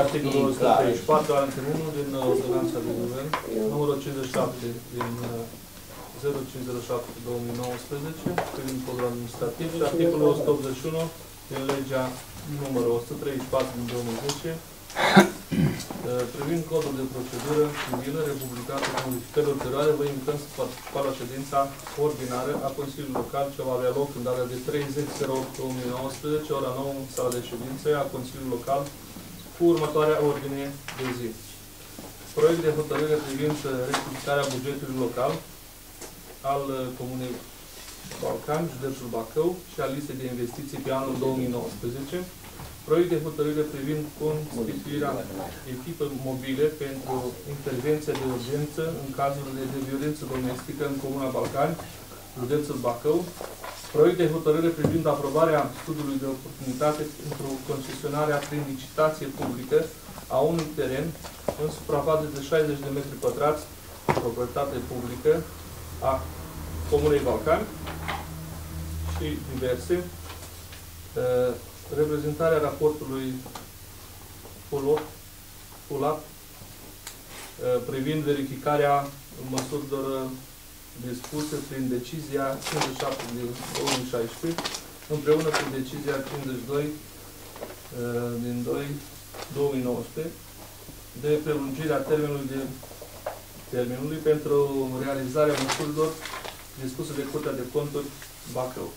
articolul 134, alineatul 1 din ordonanța de guvern, numărul 57 din 0507-2019, privind codul administrativ, și articolul 181 din legea numărul 134 din 2010, privind codul de procedură civilă republicat cu modificări ulterioare, vă invităm să participați la ședința ordinară a Consiliului Local, ce va avea loc în data de 30/08/2019, ora 9, în sala de ședințe a Consiliului Local, cu următoarea ordine de zi. Proiect de hotărâre privind rectificarea bugetului local al Comunei Balcani, județul Bacău, și a listei de investiții pe anul 2019. Proiect de hotărâre privind constituirea echipei mobile pentru intervenție de urgență în cazurile de violență domestică în Comuna Balcani, județul Bacău. Proiect de hotărâre privind aprobarea studiului de oportunitate pentru concesionarea prin licitație publică a unui teren în suprafață de 60 de metri pătrați, proprietate publică a Comunei Balcani și diverse. Reprezentarea raportului PULAP privind verificarea măsurilor dispuse prin decizia 57 din 2016, împreună cu decizia 52 din 2019, de prelungirea termenului pentru realizarea măsurilor dispuse de Curtea de Conturi Bacău.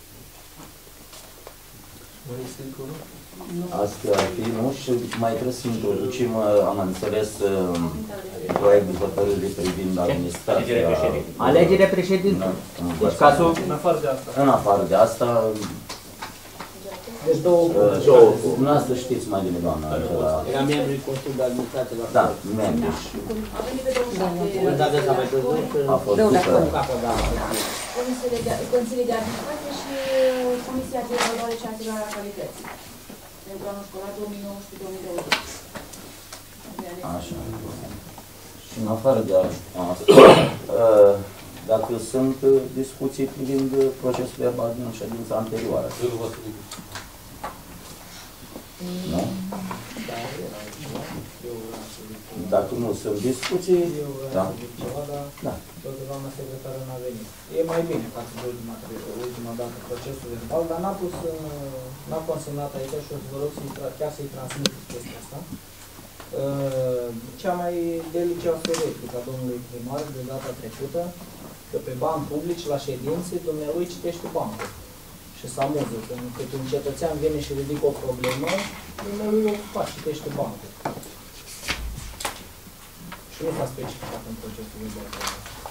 Asta ar fi, nu? Și mai trebuie să introducem, am înțeles, proiect de hotărâre privind administrația. Alegerea președintelui. Deci cazul... În afară de asta. În afară de asta... Deci două. Dumneavoastră știți mai bine, doamna. Era membru de Consiliul de Administrație la Da, membru. A venit pe 27. A fost Consiliul de Administrație și Comisia de Evaluare și Asigurare a Calității. Pentru anul școlar 2019-2020. Așa. Și în afară de asta, dacă sunt discuții privind procesul verbal din ședința anterioară. Nu? Dacă nu sunt discuții, da. Da. Doamna secretară n-a venit. E mai bine față de ultima dată procesul verbal, dar n-a consemnat aici și o să vă rog chiar să-i transmiteți chestia asta. Cea mai delicioasă replică a domnului primar de data trecută, că pe bani publici la ședințe, dumnealui citește bancul. Și să amuză, că cât un cetățean vine și ridică o problemă, dumnealui o face, citește bancul. Și nu s-a specificat în procesul verbal.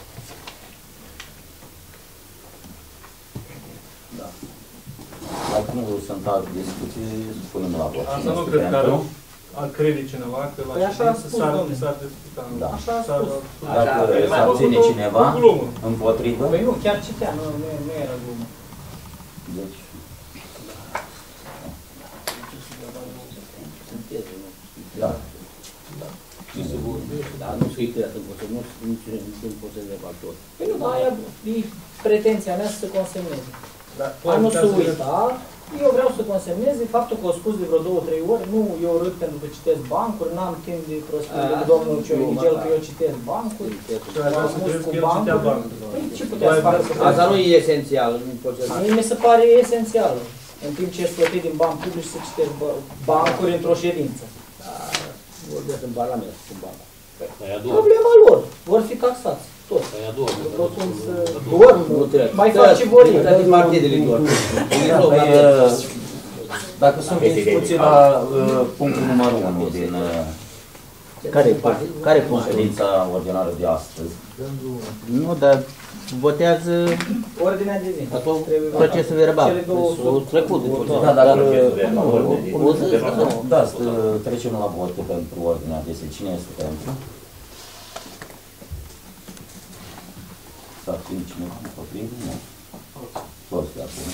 Da. Dacă nu sunt alte discuții, spunem la vot. Asta nu cred că ar crede cineva că la ședință s-ar discuta. Da. Așa a spus. Dacă s-abține cineva împotrivă. Păi nu, chiar citea, nu era glumă. Deci... Da. Dar nu scrie că nu poți să verbal tot. Păi nu, dar aia e pretenția mea să se consemneze. Dar nu se uita, eu vreau să consemneze faptul că au spus de vreo 2-3 ori, nu, eu râd pentru că citesc bancuri, n-am timp de prostie cu domnul Ciorigel că eu citesc bancuri. am spus cu bancuri. Păi ce puteți face? Asta nu e esențial în procesul. Mie mi se pare esențial, în timp ce ești plătit din bani publici să citesc bancuri într-o ședință. Vorbesc în Parlament cu bani. Problema lor, vor fi taxați, toți. Mai fac ce vor ei. Toate partidele lor. Dacă sunt discuții la punctul numărul 1 din Care punct? ședința ordinară de astăzi. Nu, dar votează ordinea de zi. Procesul verbal. Cele două trecut. Da, dar da, trecem la vot pentru ordinea de zi. Cine este pentru? Să fim cineva împotrivă? Nu. Toți de acum.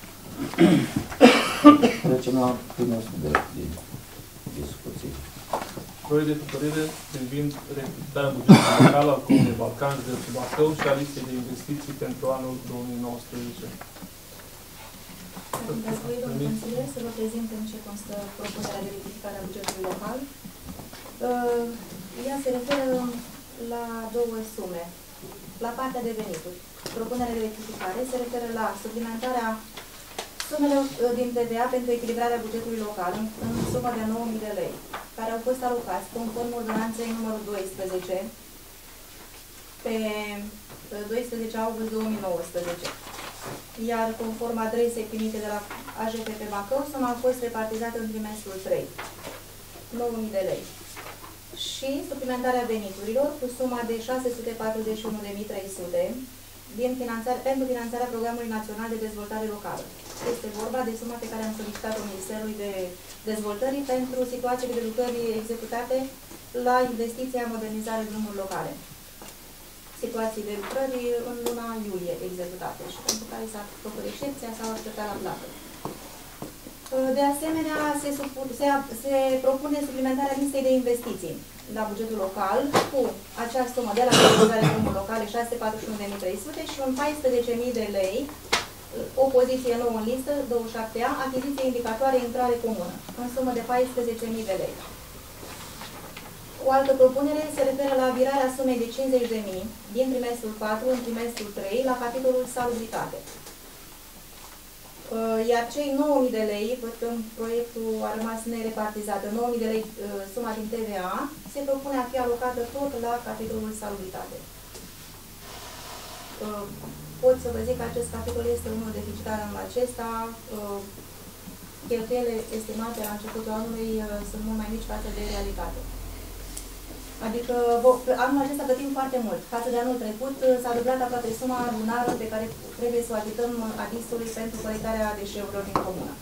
Trecem la primul subiect din discuții. Proiect de hotărâre privind rectificarea bugetului local al Comunei Balcani, județul Bacău și a listei de investiții pentru anul 2019. Dacă voi, domnul consilier, să vă prezint în ce constă propunerea de rectificare a bugetului local. Ea se referă la două sume. La partea de venituri. Propunerea de rectificare se referă la suplimentarea sumelor din TVA pentru echilibrarea bugetului local în sumă de 9.000 de lei, care au fost alocați conform ordonanței numărul 12 pe 12 august 2019. Iar conform adresei primite de la AJPP Bacău, suma a fost repartizată în trimestrul 3, 9.000 de lei. Și suplimentarea veniturilor cu suma de 641.300 pentru finanțarea Programului Național de Dezvoltare Locală. Este vorba de suma pe care am solicitat-o Ministerului de Dezvoltării pentru situațiile de lucrări executate la investiția modernizare drumuri locale. Situații de lucrări în luna iulie executate și pentru care s-a făcut excepția sau așteptat la plată. De asemenea, se propune suplimentarea listei de investiții la bugetul local cu acea sumă de la modernizare drumuri locale 641.300 și un 14.000 de lei, o poziție nouă în listă, 27A, achiziție indicatoare intrare comună, în sumă de 14.000 de lei. O altă propunere se referă la virarea sumei de 50.000 din trimestrul 4 în trimestrul 3 la capitolul salubritate. Iar cei 9.000 de lei, văd că proiectul a rămas nerepartizat, 9.000 de lei suma din TVA, se propune a fi alocată tot la capitolul salubritate. Pot să vă zic că acest capitol este unul deficitar anul acesta. Cheltuielile estimate la începutul anului sunt mult mai mici față de realitate. Adică anul acesta plătim foarte mult. Față de anul trecut s-a dublat aproape suma lunară pe care trebuie să o achităm ADIS-ului pentru colectarea deșeurilor din comună.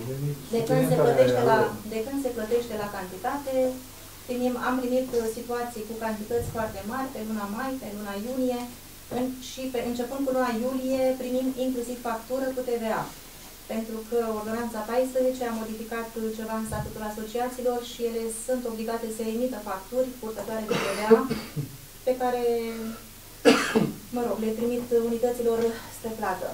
De când se plătește la cantitate, am primit situații cu cantități foarte mari pe luna mai, pe luna iunie și începând cu luna iulie primim inclusiv factură cu TVA. Pentru că Ordonanța 14 a modificat ceva în statutul asociațiilor și ele sunt obligate să emită facturi purtătoare de TVA pe care, mă rog, le trimit unităților spre plată.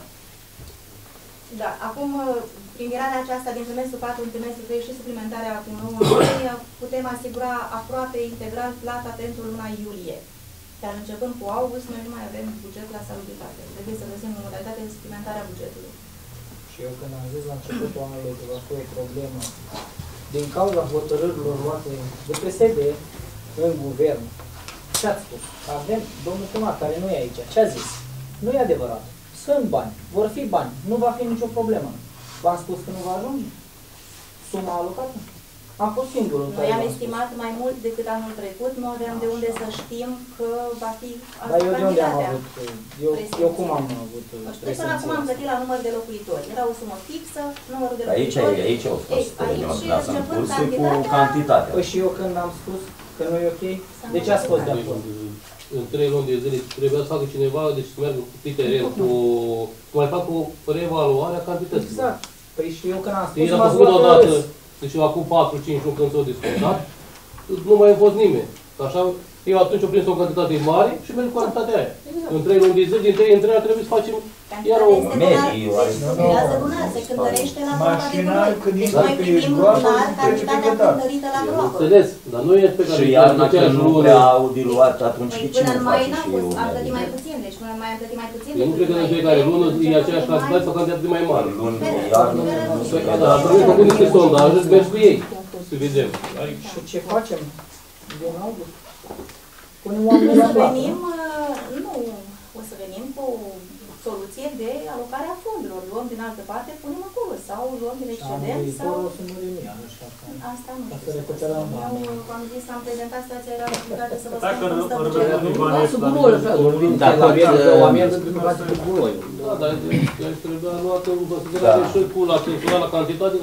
Da, acum, prin virarea aceasta din trimestrul 4 în trimestrul 3 și suplimentarea cu 9 putem asigura aproape integral plata pentru luna iulie. Dar începând cu august, noi nu mai avem buget la salubritate. Trebuie să găsim o modalitate de suplimentare a bugetului. Și eu când am zis la începutul anului că va fi o problemă din cauza hotărârilor luate de PSD în guvern, ce ați spus? Avem domnul primar care nu e aici. Ce a zis? Nu e adevărat. Sunt bani. Vor fi bani. Nu va fi nicio problemă. V-am spus că nu va ajunge suma alocată? Am fost singurul. Noi am estimat mai mult decât anul trecut. Nu aveam de unde să știm că va fi asta. Dar eu de unde am avut? Eu cum am avut? Până acum am plătit la număr de locuitori. Era o sumă fixă, numărul de locuitori. Aici au fost începând cu cantitatea. Păi și eu când am spus că nu e ok, de ce ați fost de acord? În 3 luni de zile trebuia să facă cineva, deci să meargă pe teren, mai fac o reevaluare a cantității. Exact. Păi și eu când am spus, m-a făcut odată. Deci eu acum 4-5 luni când s-au discutat, nu mai a fost nimeni. Așa, eu atunci am prins o cantitate mare și merg cu cantitatea aia. Exact. În 3 luni de zi, din 3 în 3 ar trebui să facem iar o medie. Se cântărește la groapa de gunoi. Deci noi primim lunar cantitatea cântărită la groapă. Înțeles, dar nu e pe care... Și iarna când nu prea au diluat, atunci de ce nu face și eu? Am plătit mai puțin, deci până mai am plătit mai puțin. Eu nu cred că în fiecare lună e aceeași cantitate sau cantitate mai mare. Luni, iarnă, nu se cade. Dar trebuie făcut niște sondaje, să mergi cu ei, să vedem. Și ce facem din august? Punem oamenii la plată. Nu, o să venim cu soluție de alocare a fondurilor. Luăm din altă parte, punem acolo. Sau luăm din excedent. Sau... Asta nu știu. Eu am zis, am prezentat situația, era obligată să vă spun cum stă bugetul. Dacă oamenii sunt privați cu gunoiul. Da, dar trebuia luată în considerare și cu la censurat la cantitate.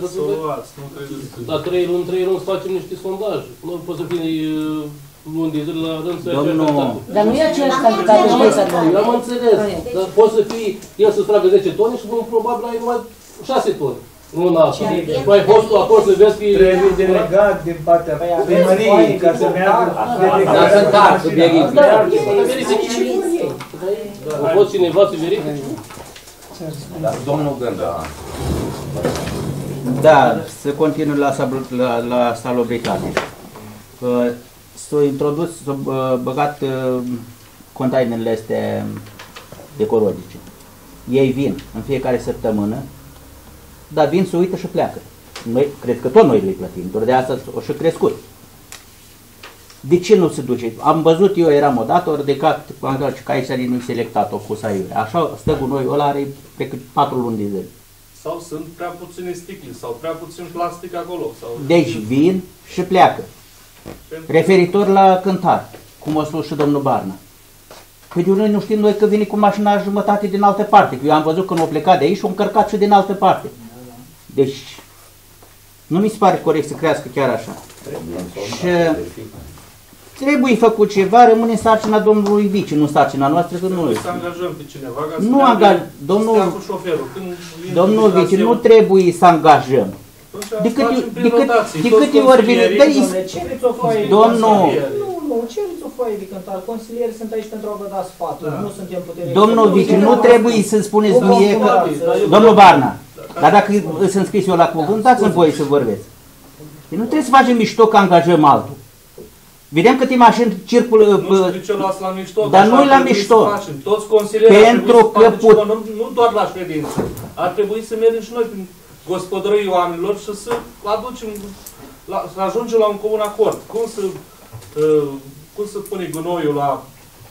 Dar 3 luni să facem niște sondaje. Nu poate să fie luni de zile la rând să Dar nu e aceeași cantitate de eu am înțeles, dar poate să fie, el să-ți tragă 10 tone și probabil ai numai 6 tone. Luna asta. Tu ai fost acolo să vezi că... Trebuie delegat din partea primăriei ca să meargă delegat. Dar sunt tari, subiectiv. A fost cineva să verifice? Domnul Gândă. Da, să continui la salubritate. s-au introdus, s-au băgat containerele astea ecologice. Ei vin în fiecare săptămână, dar vin, se uită și pleacă. Noi, cred că tot noi le plătim, doar de asta o și crescut. De ce nu se duce? Am văzut, eu eram odată, ori de Caisari nu-i selectat-o cu saiure. Așa stă gunoiul ăla, are pe cât 4 luni de zile. Sau sunt prea puține sticle, sau prea puțin plastic acolo. Sau... Deci vin și pleacă. Referitor la cântar, cum a spus și domnul Barna. Păi de noi nu știm noi că vine cu mașina jumătate din altă parte. Eu am văzut că nu a plecat de aici și a încărcat și din altă parte. Deci nu mi se pare corect să crească chiar așa. Și trebuie făcut ceva, rămâne sarcina domnului Vici, nu sarcina noastră, că nu... Să angajăm pe cineva, ca nu angajăm, domnul Vici, nu trebuie să angajăm. De câte ori vine... Domnul... Nu, cereți o foaie de cântar. Consilierii sunt aici pentru a vă da sfaturi. Nu suntem puternici. Domnul Vici, nu trebuie să spuneți mie că... Domnul Barna, dar dacă sunt scris eu la cuvânt, dați-mi voie să vorbesc. Nu trebuie să facem mișto că angajăm altul. Vedem câte mașini circulă... Nu știu ce luați la mișto, dar nu-i la mișto. Toți consilierii pentru că nu doar la ședință. Ar trebui să mergem și noi prin gospodării oamenilor și să aducem, să ajungem la un comun acord. Cum să pune gunoiul la,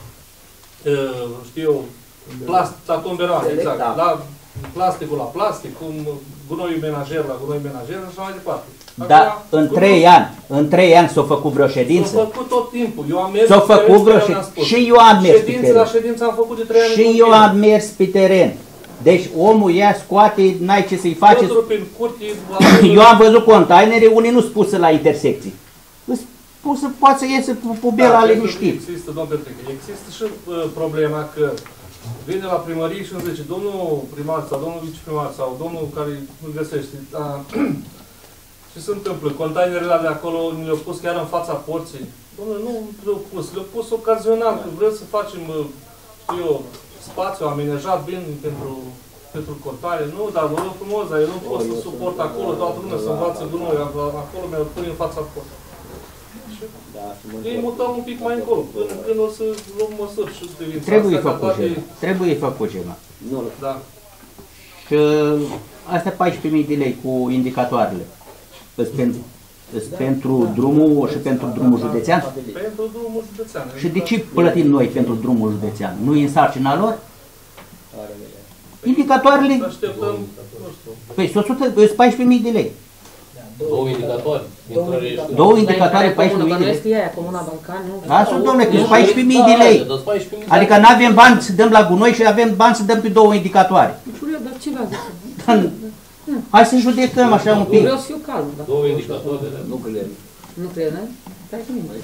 știu eu, la tomberan, exact, la plasticul la plastic, cum gunoiul menajer la gunoi menajer și așa mai departe. Dar în 3 ani s-a făcut vreo ședință? S-a făcut tot timpul. Eu am mers s-a făcut vreo ședință. Și eu am mers pe teren. La ședință am făcut de 3 ani. Și eu am mers pe teren. Deci omul ia, scoate, n-ai ce să-i faci. Eu am văzut containere, unii nu-s puse la intersecții. Poate să iese cu bela liniștit. Există, domnul Petrică, există și problema că vine la primărie și îmi zice, domnul primar sau domnul viceprimar sau domnul care îl găsește, ce se întâmplă? Containerele de acolo le-au pus chiar în fața porții. Domnule, nu le-au pus, le-au pus ocazional, că vreau să facem, știu eu, spațiu amenajat bine pentru containere. Nu, dar vă rog frumos, dar eu nu pot să suport acolo, toată lumea să învață gunoi, acolo mi-au pune în fața porții. Ei mutăm un pic mai încolo, până când o să luăm măsuri și devința. Trebuie făcut ceva. Da. Și astea 14.000 de lei cu indicatoarele. Pentru drumul și pentru drumul județean? Pentru drumul județean. Și de ce plătim noi pentru drumul județean? Nu e în sarcina lor? Indicatoarele... Așteptăm, nu știu. Păi, 14.000 de lei. 2 indicatoare. 2 indicatoare, 14.000 de lei. Este aia, Comuna Balcan, nu? Da, sunt, domnule, că 14.000 de lei. Adică nu avem bani să dăm la gunoi și avem bani să dăm pe 2 indicatoare. Dar ce v-a zis? Hai să judecăm așa un pic. Vreau să fiu calm. 2 indicatoare. Nu cred. Nu cred, nu? Stai cu mine.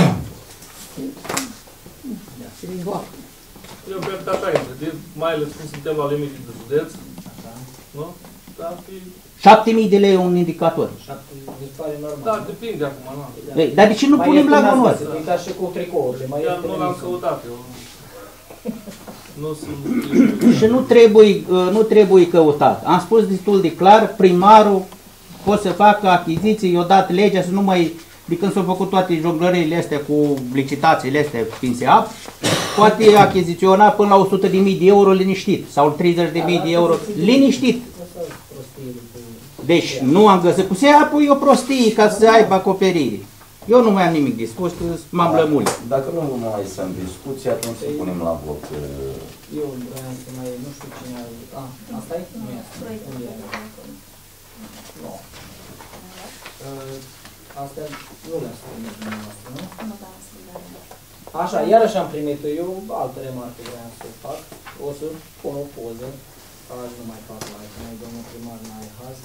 Eu cred că așa este, mai ales când suntem la limite de județ, nu? Dar fi... 7.000 de lei un indicator. Da, depinde acum, nu? Dar de ce nu punem la gunoi? E ca și cu tricourile. Chiar nu l-am căutat eu. Și nu trebuie căutat. Am spus destul de clar, primarul poate să facă achiziții, i-a dat legea să nu mai, de când s-au făcut toate jonglările astea cu licitațiile astea prin SEAP, poate achiziționa până la 100.000 de euro liniștit sau 30.000 de euro liniștit. Deci nu am găsit cu SEAP-ul, e o prostie ca să aibă acoperire. Eu nu mai am nimic de spus, că m-am lămurit. Dacă nu mai sunt discuții, atunci să punem la vot. Eu vreau să mai, nu știu cine a... asta e? Nu e asta. Nu. Astea nu le-am spus dumneavoastră, nu? Așa, iarăși am primit eu altă remarcă vreau să fac. O să pun o poză. Azi nu mai fac like, mai domnul primar n-ai haz.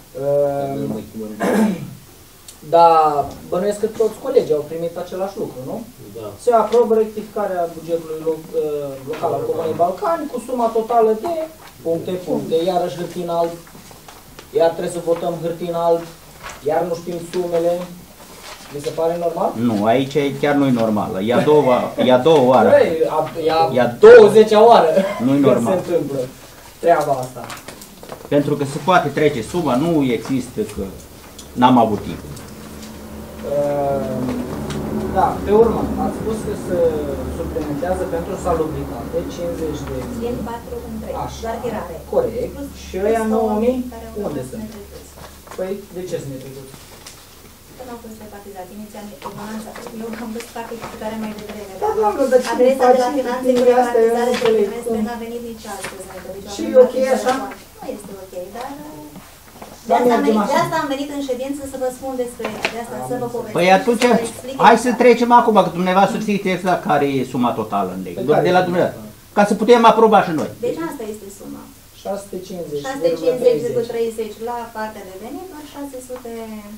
Dar bănuiesc că toți colegii au primit același lucru, nu? Da. Se aprobă rectificarea bugetului local al Comunei Balcani cu suma totală de puncte, iarăși hârtin alb, iar trebuie să votăm hârtin alb, iar nu știm sumele. Mi se pare normal? Nu, aici chiar nu e normal. E a doua oară. E a 20-a oară nu-i normal. se întâmplă treaba asta. Pentru că se poate trece suma, nu există că n-am avut timp. Da, pe urmă, ați spus că se suplimentează pentru salubritate 50 de El 4 în 3, Așa. doar tirare. Corect. Plus Și ăia 9000 care au unde fost sunt? netrecuți. Păi, de ce sunt netrecuți? Că nu au fost repartizați. Inițial, ordonanța, eu am văzut participarea mai devreme. Da, doamnă, dar ce Adresa de la faci finanțe cu din astea, eu nu repartizare pe înțeleg trimestre cum. n-a venit nici astăzi. Deci Și avem e ok repartizare așa? foarte- Nu este ok, dar... Da, mergem De așa. asta am venit în ședință să vă spun despre ea, de asta să vă povestesc. Păi atunci, să vă explic hai să exact. trecem acum, că dumneavoastră știți exact care e suma totală în lei. Pe Doar care de la e? dumneavoastră. Ca să putem aproba și noi. Deci asta este suma. 650,30. 650,30 la partea de venit, doar 600...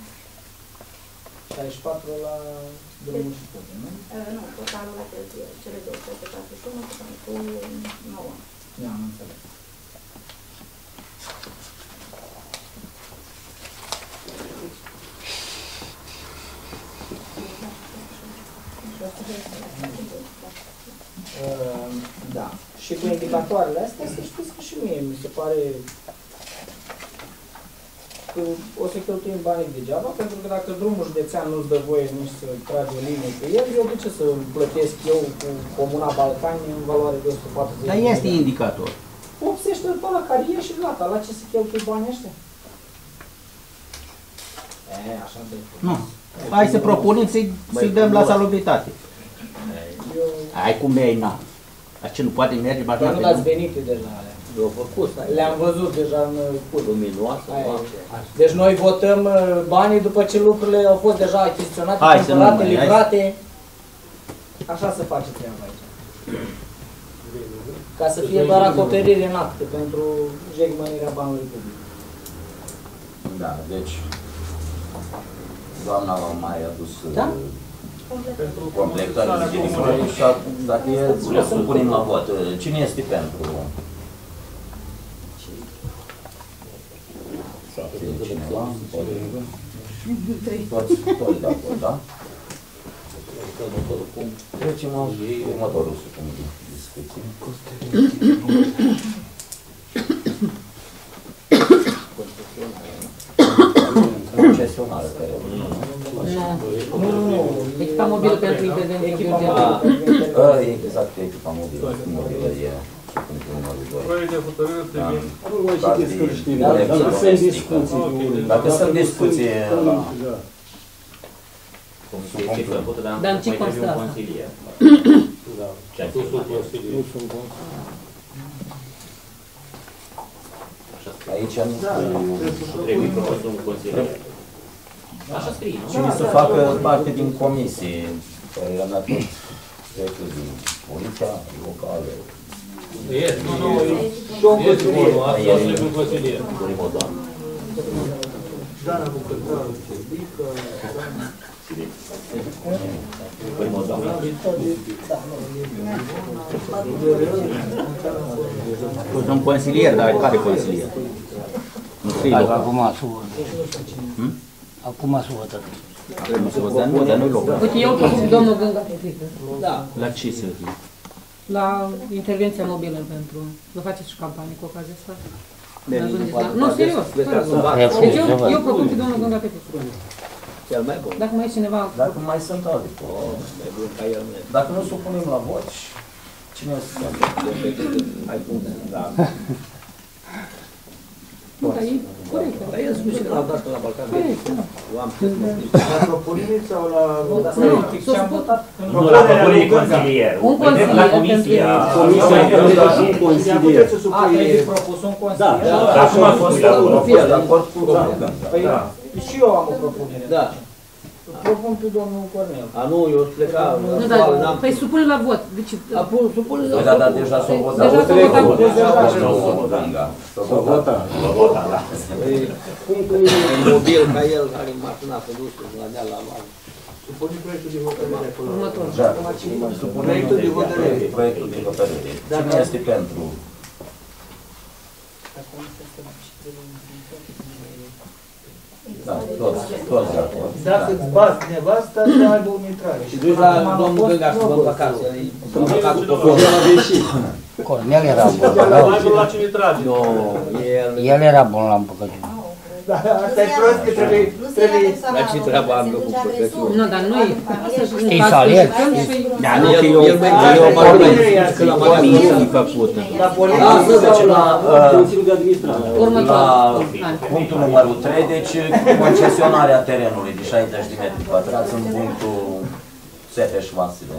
64 la drumul și tot, nu? Nu, totalul la cheltuieli, cele două, 641 cu 9. Nu, am înțeles. Da. Și cu indicatoarele astea, să știți că și mie mi se pare că o să cheltuim banii degeaba, pentru că dacă drumul județean nu-ți dă voie nici să tragi o linie pe el, eu de ce să plătesc eu cu Comuna Balcani în valoare de 140 Dar de este milioane? indicator. Opsește-l pe ăla care e și gata, la ce să cheltui banii ăștia? Așa de... Nu. Hai să propunem să-i dăm la salubritate. Eu... Ai cum e, na. Dar ce nu poate merge, Dar mașina nu pe dați drum. venite deja alea. Eu făcut, Le-am văzut deja în curs. luminoasă, Aia e. noapte. Deci noi votăm banii după ce lucrurile au fost deja achiziționate, Hai să nu cumpărate, mai- hai livrate. Așa se face treaba aici. Ca să fie doar acoperire în acte pentru jegmănirea banului public. Da, deci doamna v-a mai adus Da? Pentru completarea de comunei. și dacă e, o să punem la vot. Cine este pentru? Cineva? Toți de acord, da? Trecem la următorul supunct de discuție. Concesionară care Nu. Echipa mobilă pentru intervenție Echipa bugetară. exact, echipa mobilă e punctul numărul 2. Proiect de hotărâre privind... Nu voi citiți că știm, Da, dar da, sunt da. discuții. Dacă sunt discuții la Da. Dar în ce constă asta? Da. Nu sunt consilieri. Nu sunt bun. aici, Trebuie propus un consilier. Așa scrie, nu? cine să facă parte din comisie, care era dat proiectul din poliția locală. Este, Nu, este vorba, asta trebuie un consilier. Dana Bucătarul, Ciubică, Un consilier, dar care consilier? Nu scrie local. Acum s-o Acum s-o hotărât. Nu se văd, dar nu-i local. Uite, eu propun domnul Gânga Petrică. Da. La ce să fie? La intervenția mobilă pentru... Vă faceți și campanie cu ocazia asta? Nu, Nu, serios. Deci eu propun pe domnul Gânga Petrică. Cel mai bun. Dacă mai e cineva... Dacă mai sunt alte. Mai bun ca el. Dacă nu supunem la vot, cine o să facă? Ai cum, da. Nu, dar e corect. Dar el spune că l-au dat la Balcan. Corect, da. Eu am spus, la propunere sau la... Ce am votat? Nu, la propunere consilier. Un consilier La comisia. Comisia puteți să A, trebuie supui... propus un consilier? Dar cum a fost la Am fost de acord cu Gânga. Păi și eu am o propunere. Da. Propun pe domnul Cornel. A, nu, eu pleca. Nu, dar... Păi supune la vot. Deci... Supune Păi da, dar deja s-au votat. Deja s-au votat. Gânga. S-a votat. Punctul e mobil ca el, are mașina produsă, la dea la mare. Supune proiectul de hotărâre acolo. Următor. Da. Proiectul de hotărâre. Proiectul de hotărâre. Cine este pentru? Da, toți de acord. Dacă îți bați nevasta, să aibă un intrare. Și duci la domnul Gânga să vă vacanță. Cornel era bun. Mai bun la cine trage. Nu, El era bun la împăcăciune. asta e prost că trebuie... Dar ce treaba am eu cu profesorul? Nu, dar nu-i... E salariat. Da, nu, că eu comisie făcută. La Da, poliție să sau la... Consiliul de Administrație. La punctul numărul 3, deci concesionarea terenului de 60 de metri pătrați în punctul Sepeș-Vasile.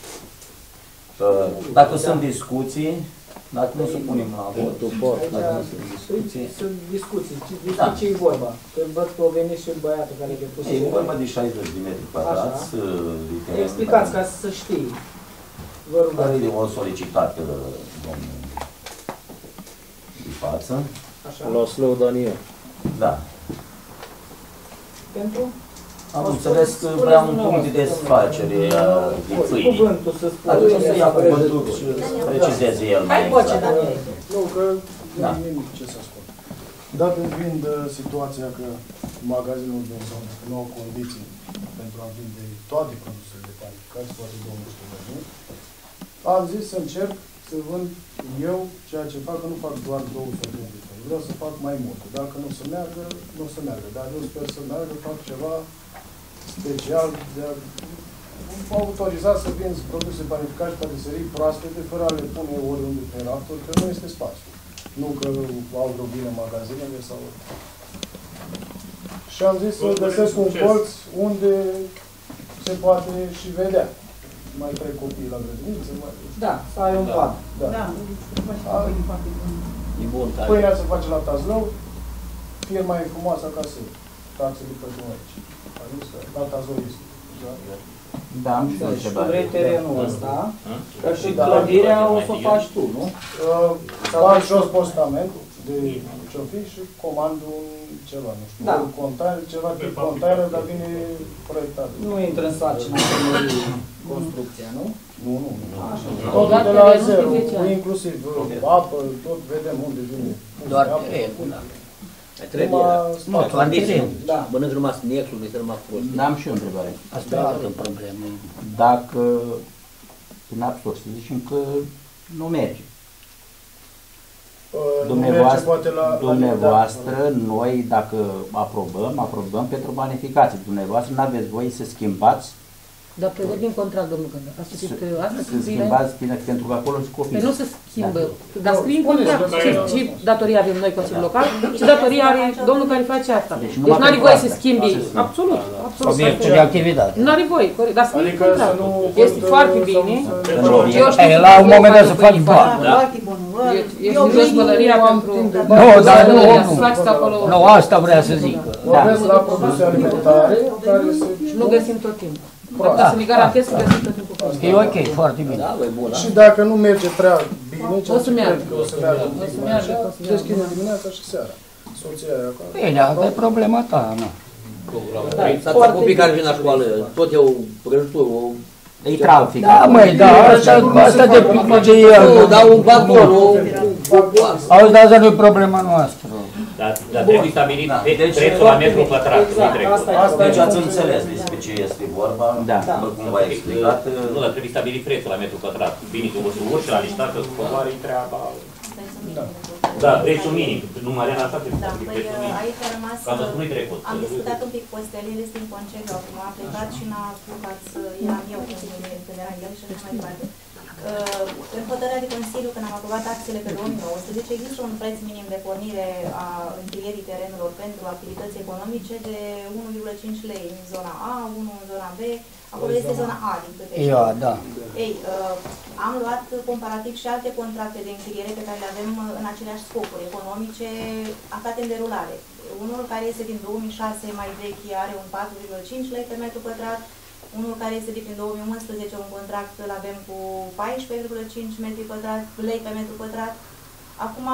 Dacă sunt discuții, dacă nu se punem la vot, dacă nu sunt discuții. Sunt discuții. Despre ce e vorba? Că văd că a venit și băiatul care e pus. E vorba de 60 de metri pătrați. Explicați ca să știi. Vă rog. Care e o solicitate, domnul de față. Așa. La Slău Daniel. Da. Pentru? Am înțeles că vrea un punct de desfacere de pâine. Cuvântul să spun. Atunci să ia cuvântul și să precizeze el mai exact. Nu, că nu Da. am nimic ce să spun. Dat fiind situația că magazinul din zonă nu au condiții pentru a vinde toate produsele de panificați, poate domnul știu mai mult, am zis să încerc să vând eu ceea ce fac, că nu fac doar 200 de litri. Vreau să fac mai multe. Dacă nu o să meargă, nu o să meargă. Dar eu sper să meargă, fac ceva special de a autorizat să vinzi produse panificați, patiserii proaspete, fără a le pune oriunde pe rafturi, că nu este spațiu. Nu că au robine magazinele sau... Și am zis să găsesc un colț unde se poate și vedea. Mai trec copiii la grădiniță, mai... Da, să ai un plan. Da. E bun, tare. Pâinea se face la Tazlău, firma e frumoasă acasă, taxele plătim aici. Adică la Tazlău este. Da, am și o Și tu întrebare. vrei terenul ăsta, că și Da. clădirea o să o faci tu, nu? Fac jos postament de ce-o fi și comand un ceva, nu știu, Da. un container, ceva de container, dar vine proiectat. Nu intră în sarcina primării construcția, nu? Nu. Așa. Totul de la zero, inclusiv apă, tot vedem unde vine. Doar Apă, terenul, da. Trebuie, Numai nu, clandestin. Da. Bănânci numai snexul, nu este numai fost. Da, am și o întrebare. Asta e altă problemă. Dacă, prin absurd, să zicem că nu merge. nu merge poate la... Dumneavoastră, noi, dacă aprobăm pentru banificații. Dumneavoastră nu aveți voie să schimbați, Dar prevăd din contract, domnul Cândă. Ați citit asta? să schimbați, pentru că acolo sunt copii. Păi nu se schimbă. Dar scrie în contract ce datorie avem noi, Consiliul Local, ce datorie are domnul care face asta. Deci nu are voie să schimbi. Absolut. Obiectul de activitate. Nu are voie, corect. Dar scrie în Adică contract. să nu... Este foarte bine. Eu știu la un moment dat să faci bani. Foarte bun. Ești în jos pălăria pentru... Nu, dar nu. Să faceți acolo... Nu, asta vrea să zic. Vorbesc la produse alimentare care se... Nu găsim tot timpul. Da. Să-mi garantez că găsim tot timpul. E ok, foarte bine. Da, e bun. Și dacă nu merge prea bine, O să meargă. o să meargă. O să meargă. Deschide dimineața și seara. Soția e acolo. Bine, asta e problema ta, nu. Să copii care vin la școală, tot eu prăjitură, e trafic. Da, măi, da, asta depinde de el. Nu, dar un vagon, auzi, dar asta nu e problema noastră. Dar trebuie stabilit prețul la metru pătrat. Deci ați înțeles despre ce este vorba, după cum v-a explicat. Nu, dar trebuie stabilit prețul la metru pătrat. Bine, tu să urci la licitație, să coboare treaba. Da, prețul minim. Nu mai are așa trebuie stabilit prețul minim. Aici a rămas... Ca să spui trecut. Am discutat un pic cu Costel, el este în concediu acum, a plecat și n-a apucat să... Eram eu când era el și așa mai departe. În hotărârea de Consiliu, când am aprobat taxele pe 2019, există un preț minim de pornire a închirierii terenurilor pentru activități economice de 1,5 lei în zona A, 1 în zona B, acolo este zona A, din câte știu. Da. Ei, am luat comparativ și alte contracte de închiriere pe care le avem în aceleași scopuri economice aflate în derulare. Unul care este din 2006 mai vechi are un 4,5 lei pe metru pătrat, unul care este din 2011, un contract îl avem cu 14,5 lei pe metru pătrat. Acum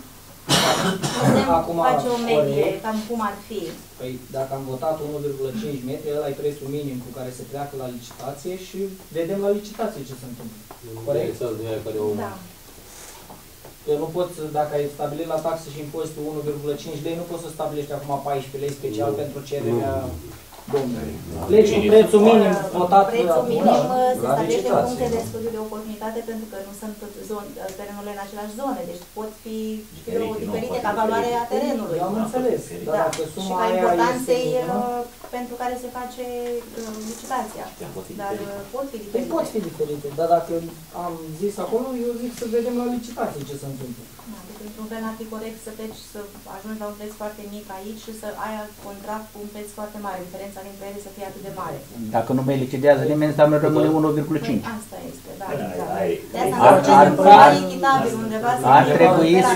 putem face o medie, cam cum ar fi. Păi dacă am votat 1,5 metri, ăla e prețul minim cu care se pleacă la licitație și vedem la licitație ce se întâmplă. Corect? Da. Că nu poți, dacă ai stabilit la taxe și impozitul 1,5 lei, nu poți să stabilești acum 14 lei special pentru cererea... Pleci cu prețul minim votat. Prețul minim se stabilește în funcție de studiu de oportunitate, pentru că nu sunt terenurile în aceleași zone, deci pot fi diferite ca valoare a terenului. Eu am înțeles. Da, și ca importanței pentru care se face licitația. Dar pot fi diferite. Pot fi diferite, dar dacă am zis acolo, eu zic să vedem la licitație ce se întâmplă. Într-un fel n-ar fi corect să pleci să ajungi la un preț foarte mic aici și să ai alt contract cu un preț foarte mare. Diferența dintre ele să fie atât de mare. Dacă nu mai lichidează nimeni, înseamnă rămâne 1,5. Asta este, da, exact. De asta am mai echitabil undeva să ar trebui să...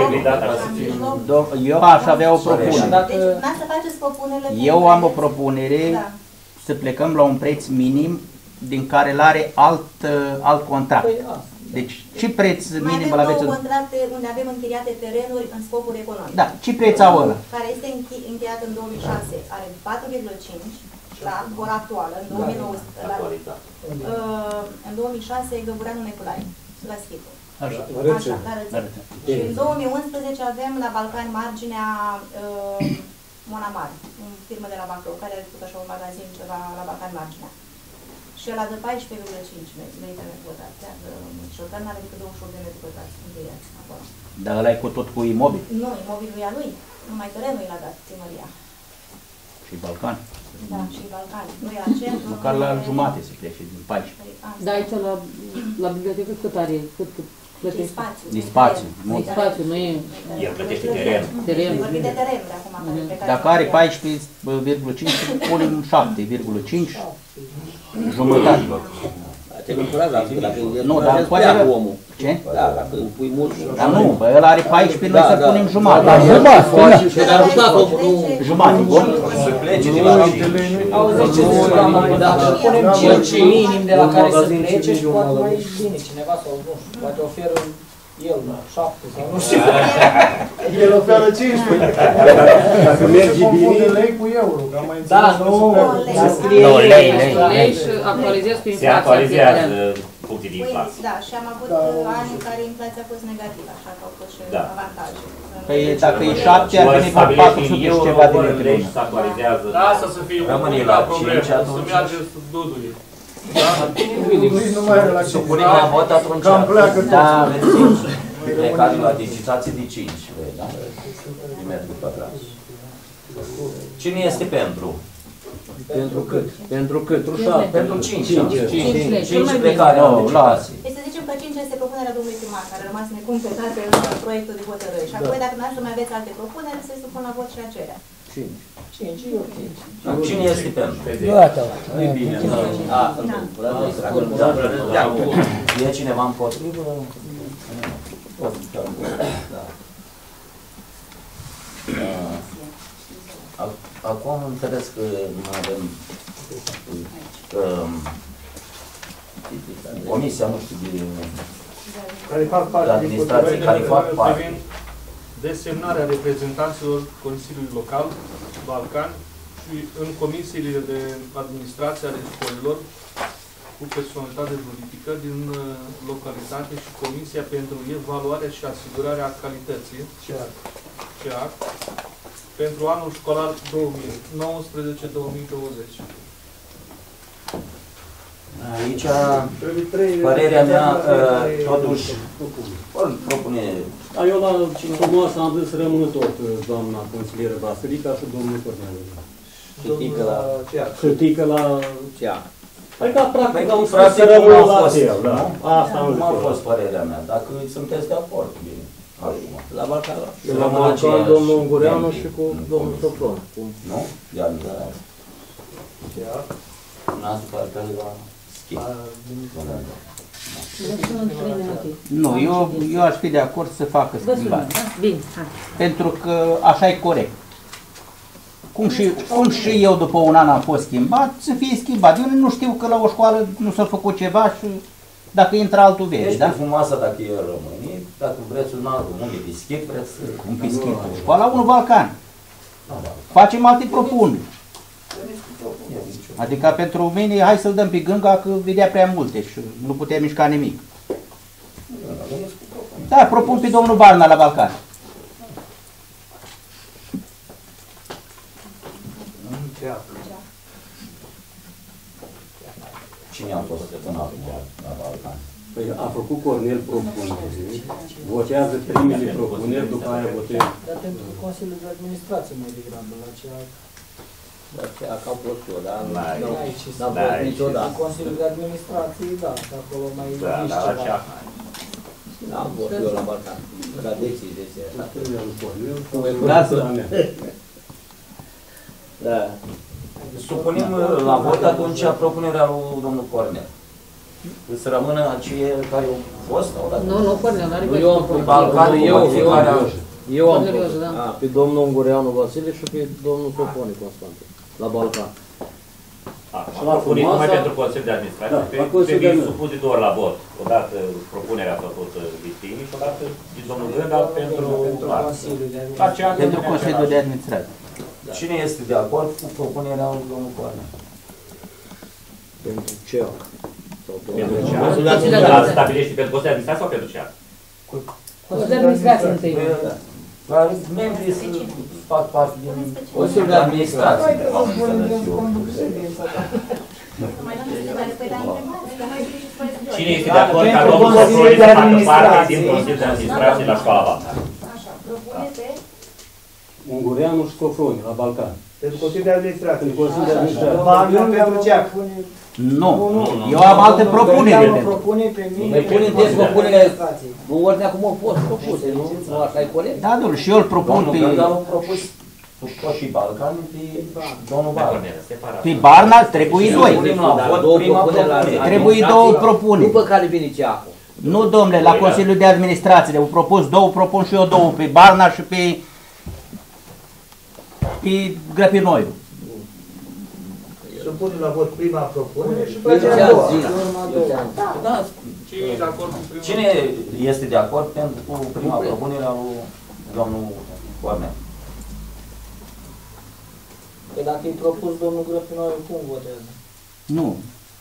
Eu aș avea o propunere. Deci, n-ați să faceți propunerile... Eu am o propunere să plecăm la un preț minim din care îl are alt contract. Deci, ce preț minim îl aveți? Mai avem două contracte unde avem închiriate terenuri în scopuri economice. Da, ce preț au ăla? Care este încheiat în 2006, are 4,5 la ora actuală, în 2019. În 2006, Găbureanu Neculae, la Schitul. Așa, la Rățel. Și în 2011 avem la Balcani marginea Monamar, o firmă de la Bacău, care are făcut așa un magazin ceva la Balcani marginea. Și ăla de 14,5 metri pătrați. Șocan are decât 28 de metri pătrați încheiați acolo. Dar ăla e cu tot cu imobil? Nu, imobilul e a lui. Numai terenul i-l-a dat primăria. Și Balcani? Da, și Balcani. Nu e la centru. Măcar la jumate se plece, din 14. Da, aici la bibliotecă cât are? Cât plătește? Din spațiu. Din spațiu, nu e... El plătește teren. Teren. Vorbim de terenuri acum. Dacă are 14,5, punem 7,5. Jumătate. Te încurajează, dacă nu, dar poate avea omul. Ce? Da, dacă îl pui mult. Dar nu, bă, ăla are 14, noi să punem jumătate. Da, jumătate. Dar jumătate, bun? Să plece de la 5. Auziți ce zice doamna, dacă punem 5 minim de la care să plece și poate mai bine cineva sau nu știu, poate oferă el 7 sau nu știu. El oferă 15. Dacă mergi bine, lei cu euro. Da, nu, lei și actualizez cu inflația. Se actualizează punctii de inflație. Da, și am avut ani în care inflația a fost negativă, așa că au fost și avantaje. Păi dacă e 7, ar veni vreo 400 și ceva de lei. Se actualizează. Da, asta să fie un punct la problemă, să meargă duduie. Nu mai are la 5. Să punem la vot atunci. Cam pleacă toți. Plecare la licitație de 5, da? De metri pătrați. Cine este pentru? Pentru cât? Pentru cât? Pentru 5. 5 plecare la licitație. Să zicem că 5 este propunerea domnului primar, care a rămas necompletată în proiectul de hotărâre. Și apoi, dacă nu mai aveți alte propuneri, se supun la vot și acelea. 5, ok. Cine este pentru? Gata. E bine. E cineva împotrivă? Acum am înțeles că nu avem comisia, nu știu, de administrație, care fac parte. Desemnarea reprezentanților Consiliului Local, Balcani, și în comisiile de administrație ale școlilor cu personalitate juridică din localitate și Comisia pentru Evaluarea și Asigurarea Calității, CEAC, pentru anul școlar 2019-2020. Aici, părerea mea, totuși, propune... Eu la frumoasă am zis să rămână tot doamna consilieră Vasilica și domnul Corneliu. Critică la CEAC. Adică, practic, am spus să rămână la el, da. Asta am zis. Nu a fost părerea mea, dacă sunteți de acord, bine. La Balcan, la Balcan, domnul Ungureanu și cu domnul Sopron. Nu? Ia nu. N-ați partea de la schimb. Nu, eu aș fi de acord să facă schimbare. Bine, pentru că așa e corect. Cum și eu după un an am fost schimbat, să fie schimbat. Eu nu știu că la o școală nu s-a făcut ceva și dacă intră altul vezi, ești da? frumoasă dacă e România, dacă vreți un alt, un pischit, vreți un pischit. Școala 1 Balcan. Facem alte propuneri. Adică pentru mine, hai să-l dăm pe gânga că vedea prea multe și nu putea mișca nimic. Da, propun pe domnul Barna la Balcan. Cornel propunere, votează primele propuneri, după aia votează. Dar pentru Consiliul de Administrație mai degrabă, la cea... Dar cea ca pot eu, dar nu Da, ai ce n-a fost niciodată. În Consiliul de Administrație, da, că acolo mai Da, ești dar ceva. așa. N-am fost eu la Balcan. La decizii de Lasă. Da. Supunem la vot atunci propunerea lui domnul Cornel. Să rămână aceia care au fost sau la... Nu, Cornel, n-are voie. Eu am propus. Eu am Corneliu, propus. da. Pe domnul Ungureanu Vasile și pe domnul Sopone Constantin. La Balcan. Propunem numai pentru Consiliul de Administrație, pe supus de două ori la vot. Odată propunerea a făcut Vistini și odată de domnul Gânda pentru Consiliul de Administrație. Pentru Consiliul de Administrație. Cine este de acord cu propunerea lui domnul Cornel? Pentru ce? Pentru ce? Stabilește pentru Consiliul de Administrație sau pentru ce? Consiliul de Administrație întâi. Membrii fac parte din Consiliul de Administrație. Cine este de acord ca domnul Sofroni să facă parte din Consiliul de Administrație la școala Balcan? Ungureanu și Sofroni, la Balcan. Pentru Consiliul de Administrație. Pentru Consiliul de Administrație. Banul pentru ceac. Nu, eu am alte propuneri. Mai pune în text propunerea în ordinea cum au fost propuse, nu? Nu așa e corect? Da, domnule, și eu îl propun pe... Domnul Gânda a propus tot și Balcan pe domnul Barna. Pe Barna trebuie doi. Trebuie două propuneri. După care vine ceacul. Nu, domnule, la Consiliul de Administrație au propus două, propun și eu două, pe Barna și pe Grăpinoiu. Să punem la vot prima propunere și după aceea a doua. Cine este de acord pentru prima propunere a lui domnul Cornel? Păi dacă îi propus domnul Grăpinoiu, cum votează? Nu.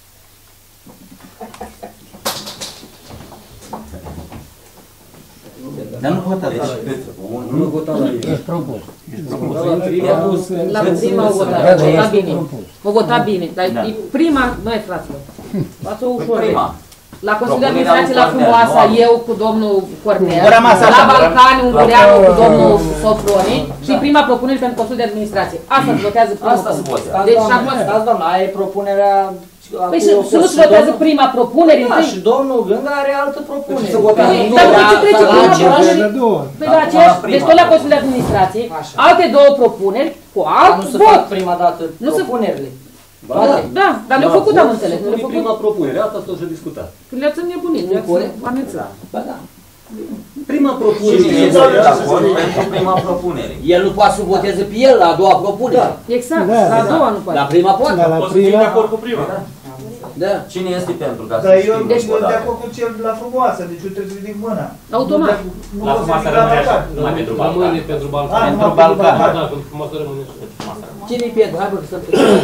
Dar nu votați. Nu votați la ei. Ești propus. La prima o vota bine. O vota bine, dar e prima, noi fraților, față ușor. La Consiliul de Administrație la Frumoasa, eu cu domnul Cornel, la Balcani, Ungureanu cu domnul Sofroni și prima propunere pentru Consiliul de Administrație. Asta se votează prima. Asta se votează. Deci Stați, doamna, aia e propunerea... Păi să nu se votează prima propunere întâi? Și domnul Gânda are altă propunere. Dar de ce trece prima propunere? Păi la aceeași, deci tot la Consiliul de Administrație, alte două propuneri cu alt vot. Nu se fac prima dată propunerile. Da, dar le-au făcut, am înțeles. Prima propunere, asta s-o și discutat. Le-ați înnebunit, le-ați amețat. Prima propunere. Cine este de acord pentru prima propunere? El nu poate să voteze pe el la a doua propunere. Exact, la a doua nu poate. La prima poate. Poți să fii de acord cu prima. Da. Cine este pentru ca să Dar eu știm sunt de acord cu cel de la Frumoasă, deci eu trebuie să ridic mâna. Automat. La Frumoasă rămâne așa, numai pentru Balcan. Rămâne pentru Balcan. Pentru Balcan. Da, pentru Frumoasă rămâne și pentru Frumoasă. Cine-i pentru? Hai bă, să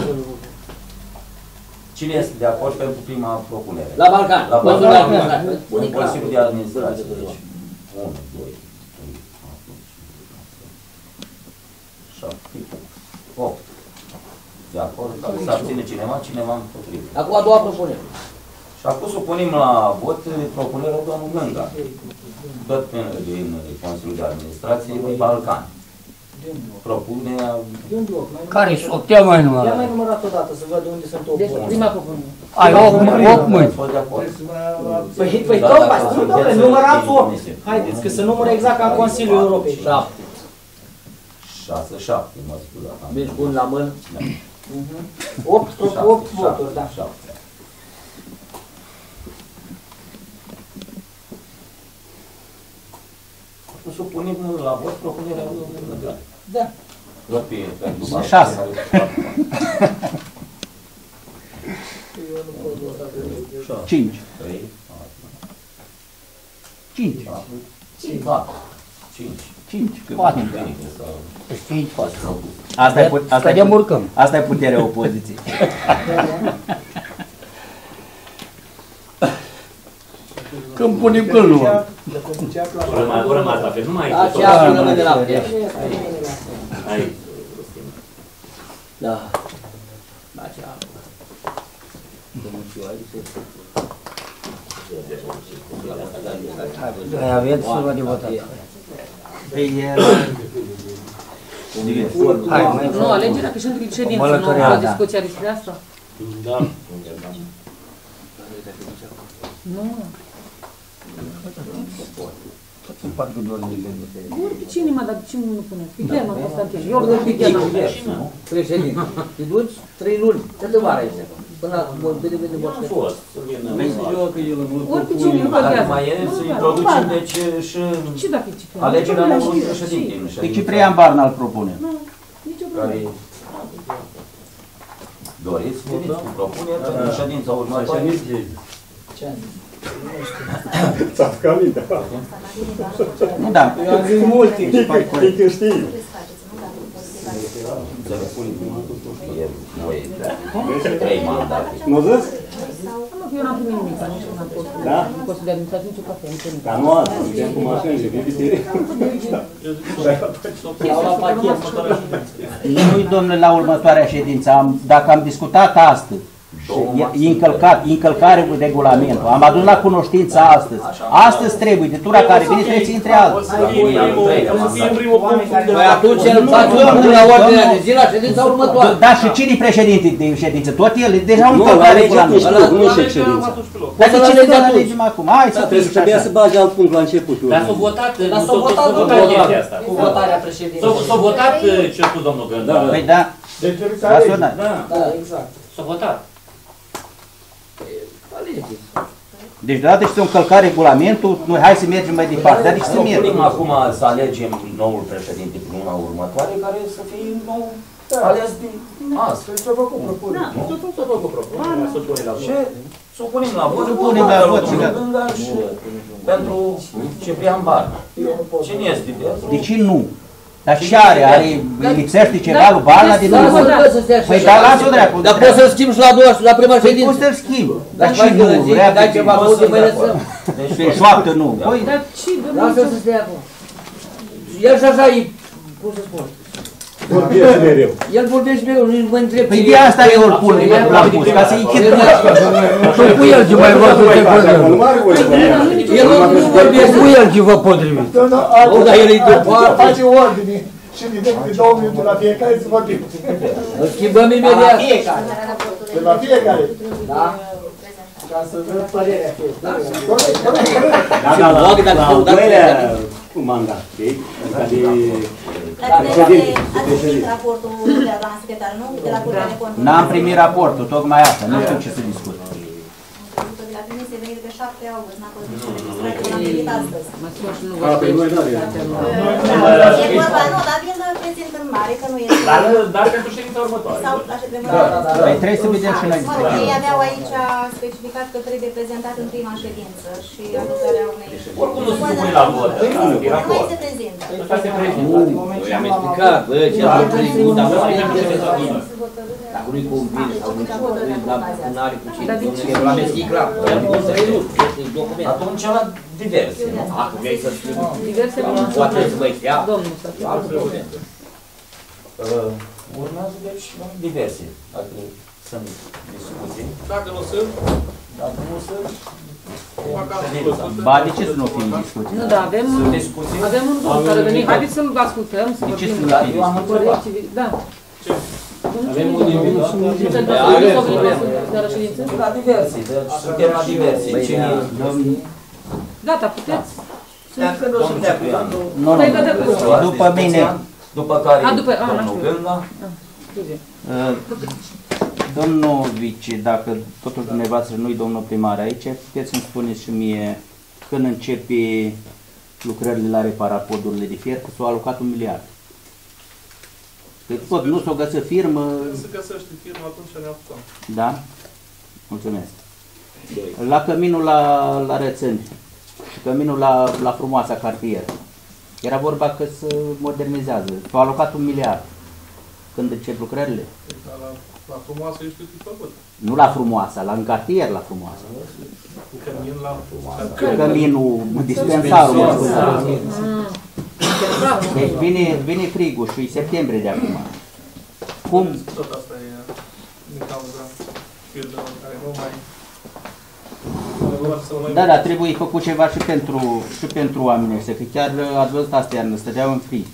Cine este de acord pentru prima propunere? La Balcan. La Consiliul de Balcan. Administrație. În Consiliul de Administrație. Deci, 1, 2, 3, 4, 7, 8. De acord? Dacă s-ar ține cineva împotrivă. Acum a doua propunere. Și acum supunem la vot propunerea domnului Gânga. Tot din Consiliul de Administrație, Balcan. Propunerea... Care sunt? Ia mai numărat. Ia mai numărat odată, să văd unde sunt 8 Deci mâini. prima propunere. Ai 8 mâini. Păi tot asta, doamne, numărați 8. Haideți, că se numără exact ca în Consiliul Europei. 7. 6, 7, mă scuzați. Deci bun la mână. 8 voturi, da. 7. Supunem la vot propunerea lui Gânga. Da. Vot pe pentru 6. Eu nu pot vota pe 5. 3, 5. 4, 5. 5. 4. 5 poate. Asta e puterea opoziției. Când punem că nu. O rămas la fel, nu mai Da, ceacul rămâne la fel. Aici. Da. Da, ceacul. Hai, aveți ceva de votat. Nu, alegerea președintelui de ședință, nu o discuție despre asta? Da. Nu. Ori pe cine, mă, dar de ce nu puneți? Pe German, Constantin. Eu îl pe German. Președinte, te duci 3 luni, te dăvară aici. Până la vorbire de Nu am fost. Ori pe cine, nu contează. Mai e să introducem, deci, și Ce dacă e Ciprian? alegerea noului președinte. Pe Ciprian Barna îl propune. Nu, nicio problemă. Doriți, veniți cu propuneri pentru ședința următoare? Ce am zis? Ți-a făcut aminte. Nu, da. Eu am zis multe. Tică știi. Să vă spun, e voi 3 mandate. Nu zis? Nu, eu n-am primit nimic, nici nu am fost. Da? Nu pot să dea administrație, nicio cafea, nicio nimic. Dar nu azi, suntem cu mașini, vii. Nu-i, domnule, la următoarea ședință. Dacă am discutat astăzi, încălcare cu regulamentul. Am adus la cunoștință astăzi. Astăzi trebuie, de tura care vine, trebuie să intre alții. Păi atunci îl faci la ordinea de zi la ședința următoare. Da, și cine e președinte de ședință? Tot el, deja un încălcare regulamentul. Nu știu ședința. Dar de ce le alegem acum? Hai să fie trebuia să bagi alt punct la început. Dar s-a votat, Dar s-a votat chestia asta. cu votarea președintelui. S-a votat ce cu domnul Gânda. Păi da. Deci a sunat. Da, exact. S-a votat. Deci deodată și se încălca regulamentul, noi hai să mergem mai departe, dar deci să mergem. Acum să alegem noul președinte pe luna următoare, care să fie nou ales din astfel. Ce-a făcut propunere? S-a făcut propunere, să punem la vot. Și să o punem la vot, punem la vot și pentru Ciprian Barna. Cine este de asta? De ce nu? Dar ce are? Lipsește ceva lui Barna din urmă? Păi da, lasă-o dreapă. Dar poți să-l schimbi și la prima ședință. Poți să-l schimbi. Dar ce nu? Dai ceva multe, mai lăsăm. Pe șoaptă nu. Păi, dar ce? Lasă-l să stea acum. El și așa e, cum să spun? Vorbește mereu. El vorbește mereu, nu mă întreb. Păi de asta eu îl pun, l-am pus, ca să-i chităm. Păi cu el ce mai vă să te potrivit. El nu vorbește. Cu el ce vă potrivit. Dar el e după. Face ordine și de 2 minute la fiecare să vorbim. Îl schimbăm imediat. De la fiecare. Da? Ca să văd părerea fiecare. Da, la al doilea mandat, știi? Dar ați primit raportul de la doamna secretară, nu? De la Curtea de Conturi. N-am primit raportul, tocmai asta, nu știu ce să discut. De la trimis e venit pe 7 august, n-a fost nici registrare, l-am primit astăzi. E vorba, nu, dar vin prezint în mare, că nu este... Dar pentru ședința următoare. Sau la ședința. Păi trebuie să vedem și noi. Mă rog, ei aveau aici specificat că trebuie prezentat în prima ședință și adoptarea unei... Oricum nu se pune la vot. Nu mai se prezintă. Asta se prezintă. Eu i-am explicat, bă, ce am trecut, dar dacă nu-i convins sau nu are cu cine, domnule, l-am deschis clar. Atunci la diverse. Acum vrei să schimbi, Diverse poate să mă ia. Domnul să fie. Urmează, deci, diverse. Dacă sunt discuții. Dacă nu sunt, Dacă nu sunt, Ba, de ce să nu fie discuții? Nu, da, avem un domn care veni. Haideți să-l ascultăm, să vorbim. Eu am întrebat. Da. Avem un invitat. La diverse, deci suntem la diverse. Gata, puteți. Nu, după mine. După care domnul Gânda. Domnul vice, dacă totuși dumneavoastră nu-i domnul primar aici, puteți să-mi spuneți și mie când începe lucrările la reparat podurile de fier, că s-au alocat 1 miliard. Că tot nu s-o găsă firmă. Când se găsește firmă, atunci ne apucăm. Da? Mulțumesc. La căminul la Rățâni și căminul la frumoasa cartier. Era vorba că se modernizează. S-au alocat 1 miliard. Când încep lucrările? La frumoasă ești cât e făcut. Nu la frumoasa, la în cartier la frumoasa. Cămin la frumoasă. Căminul, dispensarul. Deci vine frigul și septembrie de acum. Cum? Tot asta e din cauza firmelor care nu mai Da, da, trebuie făcut ceva și pentru oamenii ăștia, că chiar ați văzut asta iarnă, stăteau în frig.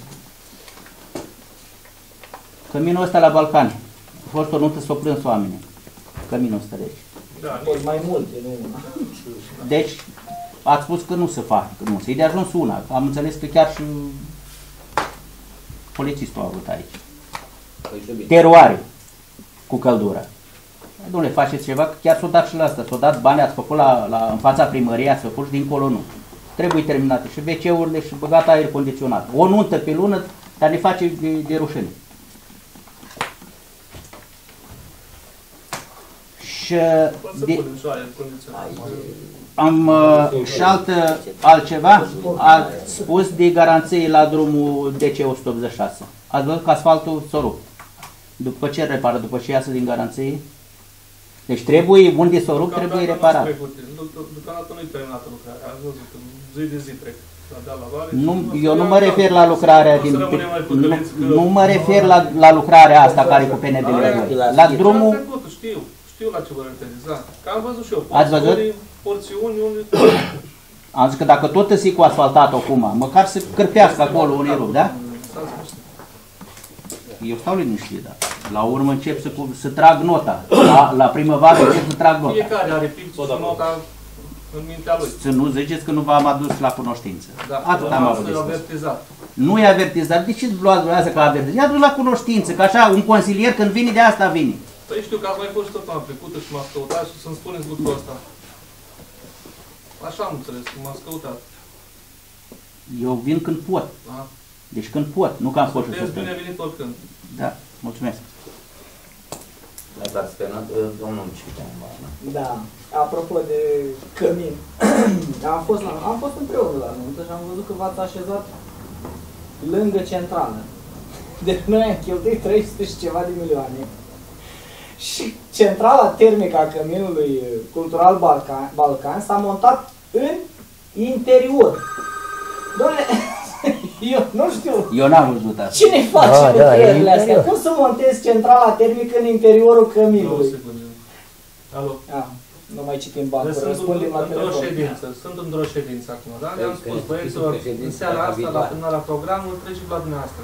Căminul ăsta la Balcani, a fost o nuntă, s-o plâns oamenii. Căminul ăsta de aici. Da, mai multe, nu. Deci, ați spus că nu se fac, că nu se. E de ajuns una. Am înțeles că chiar și polițistul a avut aici. Teroare cu căldură. Dom'le, faceți ceva, că chiar s-o dat și la asta. S-o dat bani, ați făcut în fața primăriei, ați făcut și dincolo nu. Trebuie terminate și WC-urile și băgat aer condiționat. O nuntă pe lună, dar ne face de rușine. Și am și altceva, ați spus de garanții la drumul DC-186. Ați văzut că asfaltul s-a rupt. După ce repară? După ce iasă din garanție? Deci trebuie, unde s-a rupt, trebuie reparat. Deocamdată nu-i terminată lucrarea, ați văzut, zi de zi trec. Eu nu mă refer la lucrarea din... Nu mă refer la lucrarea asta care cu PNDL-ul. La drumul... Știu la ce vă referiți, da. Că am văzut și eu. Ați văzut? Porțiuni unde... Am zis că dacă tot îți cu asfaltat acum, măcar să cârpească acolo unii rup, da? Eu stau liniștit, da. La urmă încep să trag nota. La primăvară încep să trag nota. Fiecare are pixul și nota în mintea lui. Să nu ziceți că nu v-am adus la cunoștință. Da, atât am avut de spus. Avertizat. Nu e avertizat. De ce luați dumneavoastră ca avertizat? I-a dus la cunoștință, că așa un consilier când vine de asta vine. Păi știu că ați mai fost și tot anul trecută și m-ați căutat și să-mi spuneți lucrul ăsta. Așa am înțeles, că m-ați căutat. Eu vin când pot. Da. Deci când pot, nu că am fost și să bine venit oricând. Da, mulțumesc. Domnul Ciutean. Da, apropo de cămin, am fost împreună la nuntă și am văzut că v-ați așezat lângă centrală. Deci noi am cheltuit 300 și ceva de milioane. Și centrala termică a căminului cultural Balcan s-a montat în interior. Doamne, eu nu știu. Eu n-am văzut asta. Cine face lucrările astea? Cum să montezi centrala termică în interiorul căminului? Alo. Nu mai citim bancul, răspundem la telefon. Sunt într-o ședință acum, da? Le-am spus băieților, în seara asta, la terminarea programului, treceți la dumneavoastră.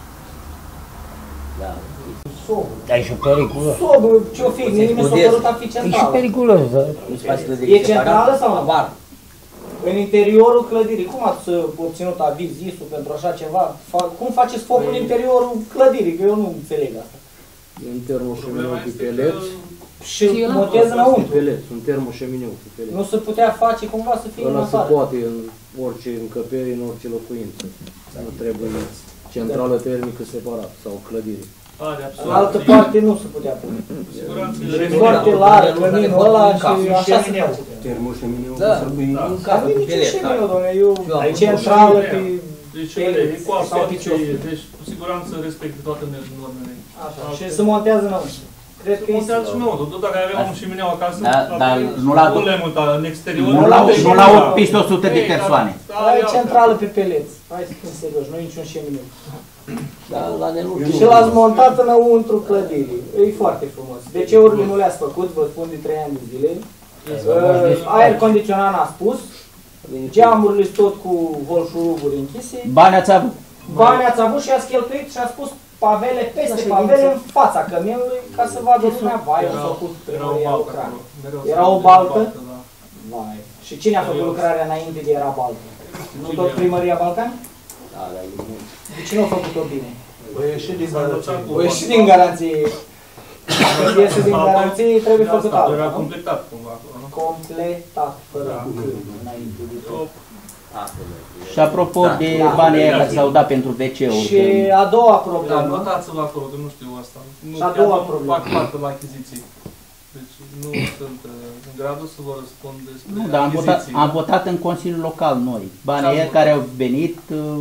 Da. Dar e și periculos. Sobul, ce-o fi, mie mi s-a părut a fi centrală. E și periculos, da. E centrală sau nu? În interiorul clădirii. Cum ați obținut aviz, ISU pentru așa ceva? Cum faceți focul în interiorul clădirii? Că eu nu înțeleg asta. Un termoșemineu cu peleți. Și montez înăuntru. Peleți, un termoșemineu cu peleți. Nu se putea face cumva să fie în afară? afară? Se poate în orice încăpere, în orice locuință. Nu trebuie centrală termică separat sau clădire. În altă parte nu se putea pune. E foarte larg căminul ăla și așa se face. Termoșemineu cu sărbâini. Nu e niciun șemineu, doamne, eu centrală pe peleți sau picior. Deci, cu siguranță respectă toate normele. Așa, și se montează înăuntru. Cred că montează și înăuntru. Tot dacă aveam un șemineu acasă, nu le muta în exterior. Nu la 800 de persoane. E centrală pe peleți. Hai să fim serioși, nu e niciun șemineu. Și l-ați montat înăuntru clădirii. E foarte frumos. DC-urile nu le-ați făcut, vă spun de 3 ani de zile. Aer condiționat n-a spus. Geamurile tot cu holșuruburi închise. Bani ați avut. Bani ați avut și ați cheltuit și ați pus pavele peste pavele în fața căminului ca să vadă lumea. Vai, au făcut primăria lucrare. Era o baltă? Vai. Și cine a făcut lucrarea înainte de era baltă? Nu tot primăria Balcan? Da, da, e mult. De ce nu a făcut-o bine? O ieșit din garanție. Când iese din garanție, trebuie făcut altfel. Era completat cumva. Completat, fără înainte de tot. Și apropo de banii aia care s-au dat pentru WC-uri. Și a doua problemă. Da, notați-vă acolo, că nu știu asta. Și a doua problemă. Fac parte la achiziții. Deci nu sunt în gradul să vă răspund despre nu, dar am votat în Consiliul Local noi. Banii aia care au venit...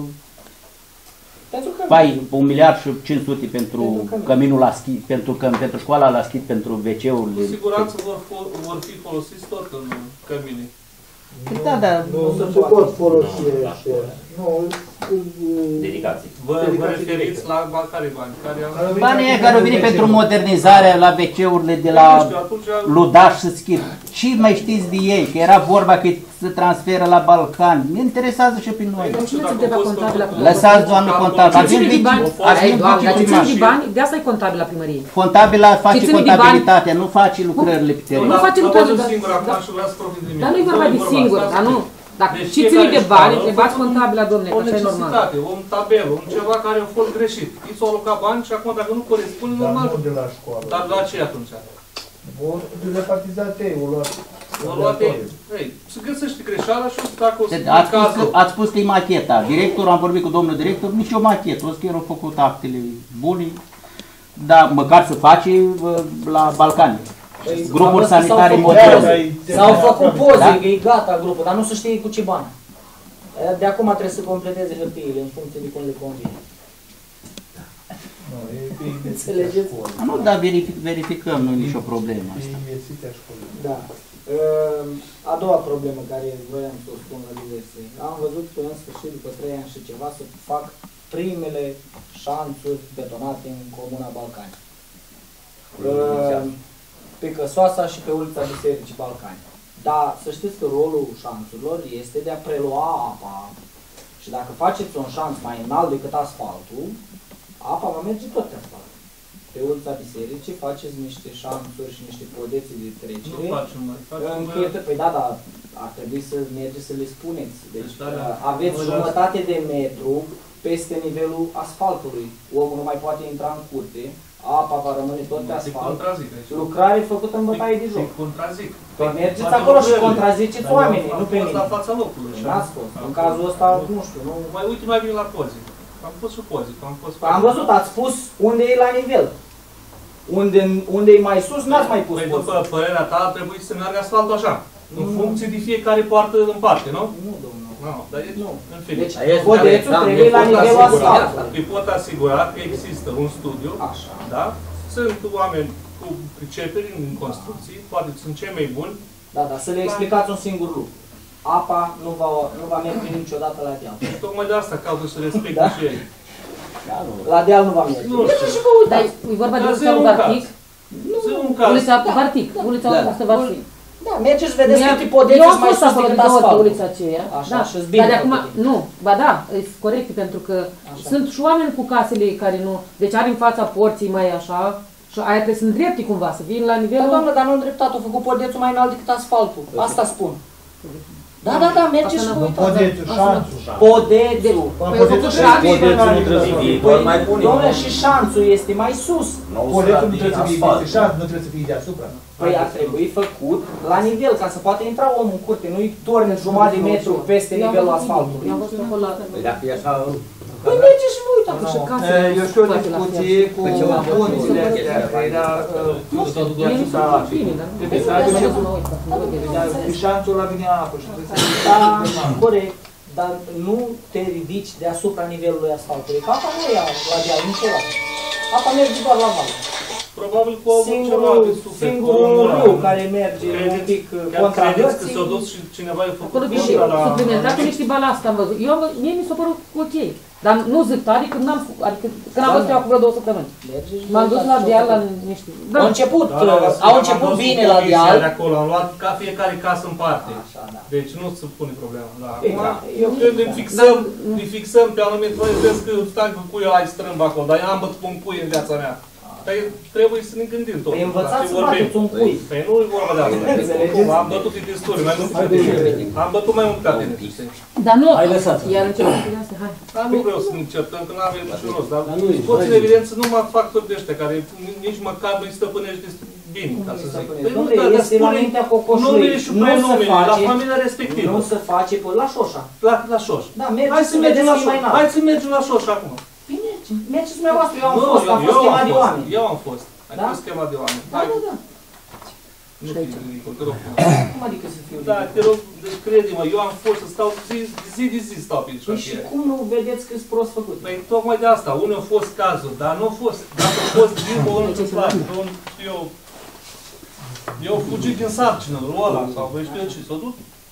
Pai, 1.500.000 pentru căminul la schit, pentru școala la schit, pentru WC-urile. Cu siguranță vor fi folosiți tot în cămine. Da, da. Nu se pot folosi. Dedicații. Vă referiți la care bani? Banii care au venit pentru modernizarea la WC-urile de la Ludaș să schimb. Ce mai știți de ei? Că era vorba că se transferă la Balcan. Ne interesează și pe noi. Lăsați, doamnă contabil. Ce ține de bani, de asta e contabil la primărie. Contabila face contabilitatea, nu face lucrările pe teren. Nu face lucrările. Dar nu e vorba de singur, dar nu. Dacă ce ține de bani, întrebați contabila, domnule, că așa e normal. O necesitate, un tabel, un ceva care a fost greșit. I s-au alocat bani și acum dacă nu corespunde, normal. de la școală. Dar la ce atunci? Vor de repartizate, o luat ei. Se găsește greșeala și dacă o să ați spus că e macheta. Directorul, am vorbit cu domnul director, nici o machetă. O să chiar au făcut actele bune, dar măcar să face la Balcani. Grupuri sanitare moderne. S-au făcut poze, că e gata grupul, dar nu se știe cu ce bani. De acum trebuie să completeze hârtiile în funcție de cum le convine. Înțelegeți? Nu, dar verificăm, nu e nicio problemă asta. Da. A doua problemă care voiam să o spun la diverse. Am văzut că în sfârșit, după 3 ani și ceva, să fac primele șanțuri betonate în Comuna Balcani. Pe Căsoasa și pe ulița Bisericii Balcani. Dar să știți că rolul șanțurilor este de a prelua apa. Și dacă faceți un șanț mai înalt decât asfaltul, apa va merge tot pe asfalt. Pe ulița Bisericii faceți niște șanțuri și niște podețe de trecere. Nu facem mai. Păi da, dar ar trebui să mergeți să le spuneți. Deci aveți jumătate de metru peste nivelul asfaltului. Omul nu mai poate intra în curte. Apa va rămâne tot pe asfalt. Lucrare făcută în bătaie de joc. Păi mergeți acolo și contraziceți oamenii, nu pe mine. La fața locului. N-ați fost. În cazul ăsta, nu știu, nu... Mai uite mai bine la poze. Am fost și poze. Am văzut, ați spus unde e la nivel. Unde e mai sus, n-ați mai pus poze. După părerea ta, ar trebui să meargă asfaltul așa. În funcție de fiecare poartă în parte, nu? Nu, domnul. Dar nu. În fine. Deci, podețul trebuie la nivelul asfaltului. Îi pot asigura că există un studiu, da? Sunt oameni cu priceperi în construcții, poate sunt cei mai buni. Da, dar să le explicați un singur lucru. Apa nu va merge niciodată la deal. Tocmai de asta caută să respecte și ei. La deal nu va merge. Nu știu. Și vă uitați, e vorba de ulița lui Bartic. Ulița Bartic, ulița lui Bartic. Da, mergeți și vedeți câte podețe mai sus decât asfaltul. Ulița aceea. Așa, și-ți bine. Dar de acum, nu, ba da, e corect, pentru că sunt și oameni cu casele care nu, deci are în fața porții mai așa, și aia trebuie să îndrepti cumva, să vin la nivelul... Da, doamnă, dar nu îndreptat, au făcut podețul mai înalt decât asfaltul. Asta spun. Da, mergeți și vă uitați. Podețul, șanțul. Podețul. Podețul nu trebuie să fie. Doamne, și șanțul este mai sus. Podețul nu trebuie să fie de șanțul, nu trebuie să fie deasupra. Păi ar trebui făcut la nivel, ca să poată intra omul în curte, nu-i torni jumătate de metru peste nivelul asfaltului. Păi dacă e așa... Păi mergeți și vă uitați. Eu știu o discuție cu punțile astea, că era... Trebuie să aibă șanțul la vine apă și trebuie să... Da, corect, dar nu te ridici deasupra nivelului asfaltului, că apa nu e la deal niciodată. Apa merge doar la val. Probabil cu singurul râu care merge un pic contra credeți că s-a dus și cineva a făcut și suplimentat cu niște balast am văzut. Mie mi s-a părut ok. Dar nu zic tare, că n-am văzut eu acum vreo 2 săptămâni. M-am dus la deal la niște... Au început bine la deal. Am luat ca fiecare casă în parte. Deci nu se pune problema. Acum, când îi fixăm pe anumit, voi vezi că stai cu puiul ăla strâmb acolo, dar eu n-am bătut un pui în viața mea. Păi trebuie să ne gândim tot. Păi învățați să bateți un pui. Păi nu e vorba de asta. Am bătut titisturi, mai mult ca tine. Am bătut mai mult ca tine. Dar nu, hai lăsați. Iar începem cu astea, hai. Dar nu vreau să ne încertăm, că n-avem niciun rost. Dar scoți în evidență numai factori de ăștia, care nici măcar nu-i stăpânești bine, ca să zic. Este la mintea cocoșului. Numele și prenumele, la familia respectivă. Nu se face până la Șoșa. La Șoșa. Da, mergeți să vedeți că e mai înalt. Hai să mergem la Șoșa acum. Mergeți dumneavoastră, eu am fost, am fost chemat de oameni. Eu am fost. Ai fost chemat de oameni. Da. Nu fii ridicol, te rog. Cum adică să fiu Da, te rog, crede-mă, eu am fost să stau zi de zi stau pe șantier. Și cum nu vedeți că sunt prost făcut? Păi tocmai de asta, unul a fost cazul, dar nu a fost. Dacă a fost din o întâmplare, eu fugit din sarcină, lui ăla, sau vă știu ce, s-a dus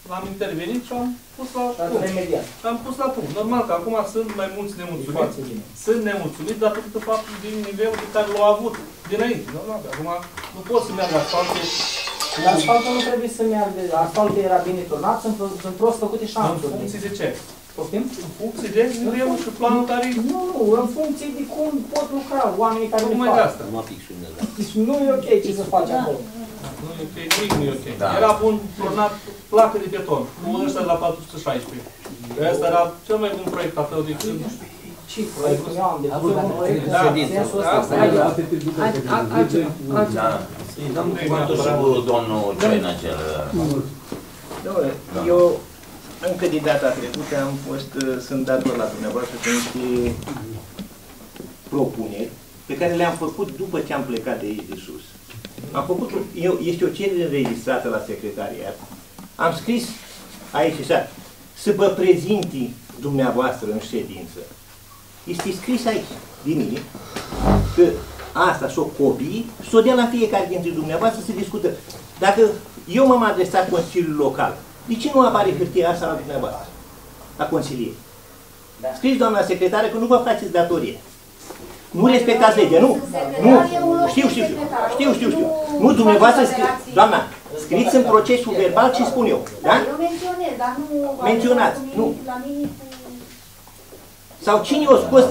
am intervenit și am pus la punct. Am pus la punct. Normal că acum sunt mai mulți nemulțumiți. Sunt nemulțumiți datorită faptului din nivelul pe care l-au avut dinainte. Normal că acum nu pot să meargă asfaltul. Asfaltul nu trebuie să meargă. Asfaltul era bine turnat, sunt prost făcute șanțuri. În funcție de ce? Poftim? În funcție de nivelul și planul care... Nu, în funcție de cum pot lucra oamenii care le fac. Numai de asta. Nu e ok ce să faci acolo. Nu e ok, nimic nu e ok. Era bun turnat placă de beton, cu ăsta de la 416. Ăsta era cel mai bun proiect atău de când. Ce proiect? Eu am de Îi dăm cuvântul și cu domnul Cioinăcel. Eu încă de data trecută sunt dator la dumneavoastră cu niște propuneri pe care le-am făcut după ce am plecat de aici de sus. Am făcut, este o cerere înregistrată la secretariat. Am scris aici așa, să vă prezinte dumneavoastră în ședință. Este scris aici, din mine, că asta s-o copii, s-o dea la fiecare dintre dumneavoastră să discută. Dacă eu m-am adresat Consiliului Local, de ce nu apare hârtia asta la dumneavoastră, la consilier? Scriți, doamna secretară, că nu vă faceți datorie. Nu respectați legea, nu. Nu, știu. Nu, dumneavoastră, doamna, scriți în procesul verbal ce spun eu. Da? Eu menționez, dar nu... Menționați, nu. Sau cine o scos?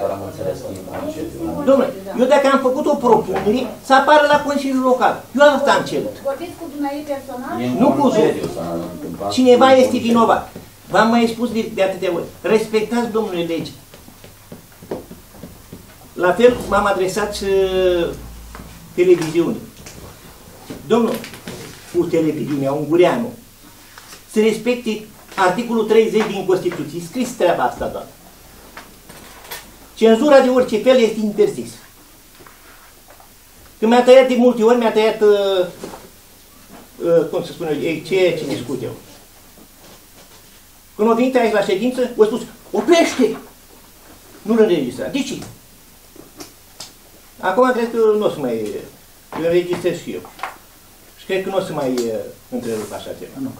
Dom'le, eu dacă am făcut o propunere, să apară la Consiliul Local. Eu asta am cerut. Vorbiți cu dumneavoastră personal? Nu cu cineva este vinovat. V-am mai spus de atâtea ori. Respectați, domnule, lege. La fel m-am adresat televiziunii. Domnul, cu televiziunea, Ungureanu, să respecte articolul 30 din Constituție. Scris treaba asta, doamnă. Cenzura de orice fel este interzis. Când mi-a tăiat de multe ori, mi-a tăiat, cum să spun eu, ce discut eu. Când au venit aici la ședință, au spus, oprește! Nu-l înregistra. De ce? Acum cred că nu o să mai înregistrez și eu. Și cred că nu o să mai întrerup așa ceva.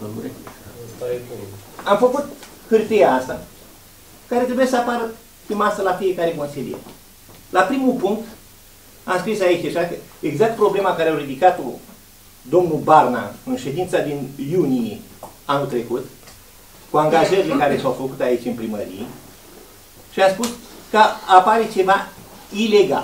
Am făcut hârtia asta, care trebuie să apară pe masă la fiecare consilier. La primul punct, am scris aici așa, că exact problema care au ridicat-o domnul Barna în ședința din iunie anul trecut, cu angajările care s-au făcut aici în primărie, și am spus că apare ceva ilegal.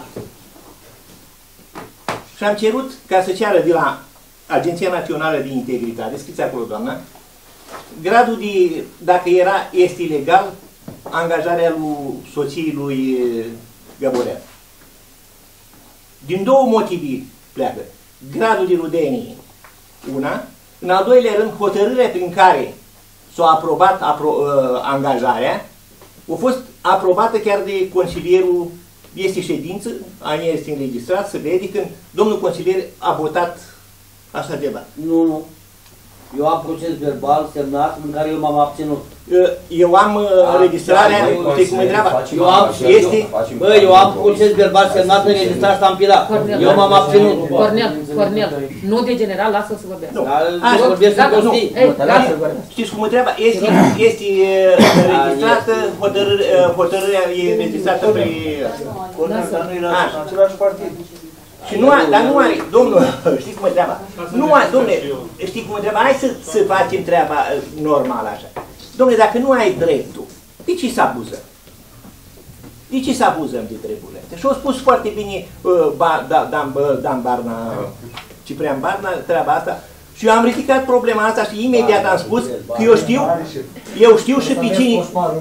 Și am cerut ca să ceară de la Agenția Națională de Integritate, scriți acolo, doamna, gradul de, dacă este ilegal, angajarea lui soției lui Găborean. Din două motive pleacă. Gradul de rudenie, una. În al doilea rând, hotărârea prin care s-a aprobat angajarea, a fost aprobată chiar de consilierul, este ședință, anii este înregistrat, se vede când domnul consilier a votat așa ceva. Nu. Eu am proces verbal semnat în care eu m-am abținut. Eu am înregistrarea, știi cum e treaba? Eu am proces verbal semnat în înregistrarea stampilat. Eu m-am abținut. Cornel, nu de general, lasă-l să vorbească. Așa, vorbesc în prostii. Știți cum e treaba? Este înregistrată, hotărârea e înregistrată pe... Același partid. Și nu are, dar nu are, domnul, știi cum e treaba? Nu are, domnule, știi cum e treaba? Hai să facem treaba normală așa. Domnule, dacă nu ai dreptul, de ce să abuzăm? De ce să abuzăm de treburile astea? Și au spus foarte bine Dan Barna, Ciprian Barna, treaba asta. Și eu am ridicat problema asta și imediat am spus că eu știu și pe cine...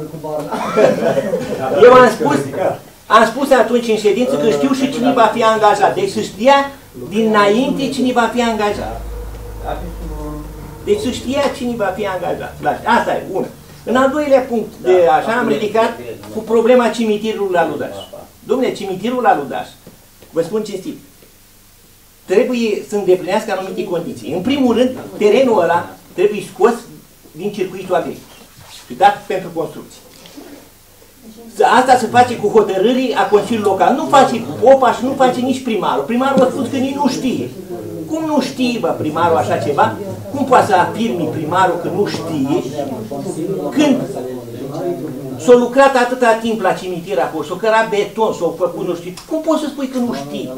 Eu am spus atunci în ședință că știu și cine va fi angajat. Deci să știa dinainte cine va fi angajat. Deci să știa cine va fi angajat. Asta e una. În al doilea punct, așa am ridicat cu problema cimitirului la Ludaș. Dom'le, cimitirul la Ludaș, vă spun cinstit, trebuie să îndeplinească anumite condiții. În primul rând, terenul ăla trebuie scos din circuitul agricol și dat pentru construcții. Asta se face cu hotărârii a Consiliului Local. Nu face OPA și nu face nici primarul. Primarul a spus că nici nu știe. Cum nu știe, bă, primarul așa ceva? Cum poate să afirmi primarul că nu știe când s-a lucrat atâta timp la cimitir acolo, s-a cărat beton, s-a făcut nu știu, cum poți să spui că nu știi?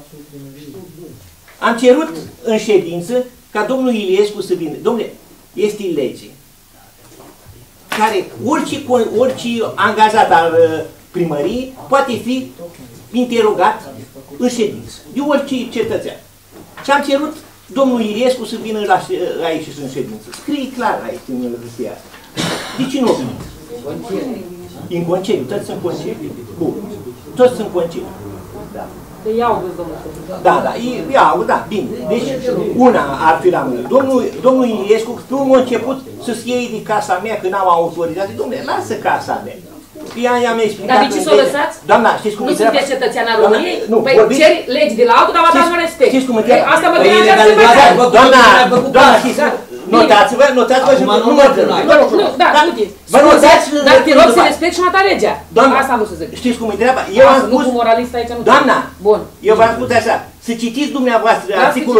Am cerut în ședință ca domnul Iliescu să vină. Domnule, este lege care orice angajat al primăriei poate fi interogat în ședință, de orice cetățean. Și am cerut domnul Iliescu să vină aici în ședință. Scrie clar aici în hârtia asta. De ce nu? În concediu, toți sunt concediu. Bun. Toți sunt concediu. Da. De iaugă, domnule. Da, da, iaugă, da, bine. Deci, una ar fi la mână. Domnul Iliescu, primul a început să-ți iei de casa mea când am autorizație. Domnule, lasă casa mea. I-am explicat. Dar de ce s-o lăsați? Doamna, știți cum nu e treaba? sunteți cetățean al României? Nu, păi ceri legi de la altul, dar vă dați un respect. Știți cum e treaba? Asta mă deranjează pe care. Doamna, știți, notați-vă și nu mă dă. Da, uite. Vă notați. Dar te rog să respect și mata legea. Asta am vrut să zic. Știți cum e treaba? Eu am spus. Nu cu moralist aici nu. Doamna, bun. Eu v-am spus așa, să citiți dumneavoastră articolul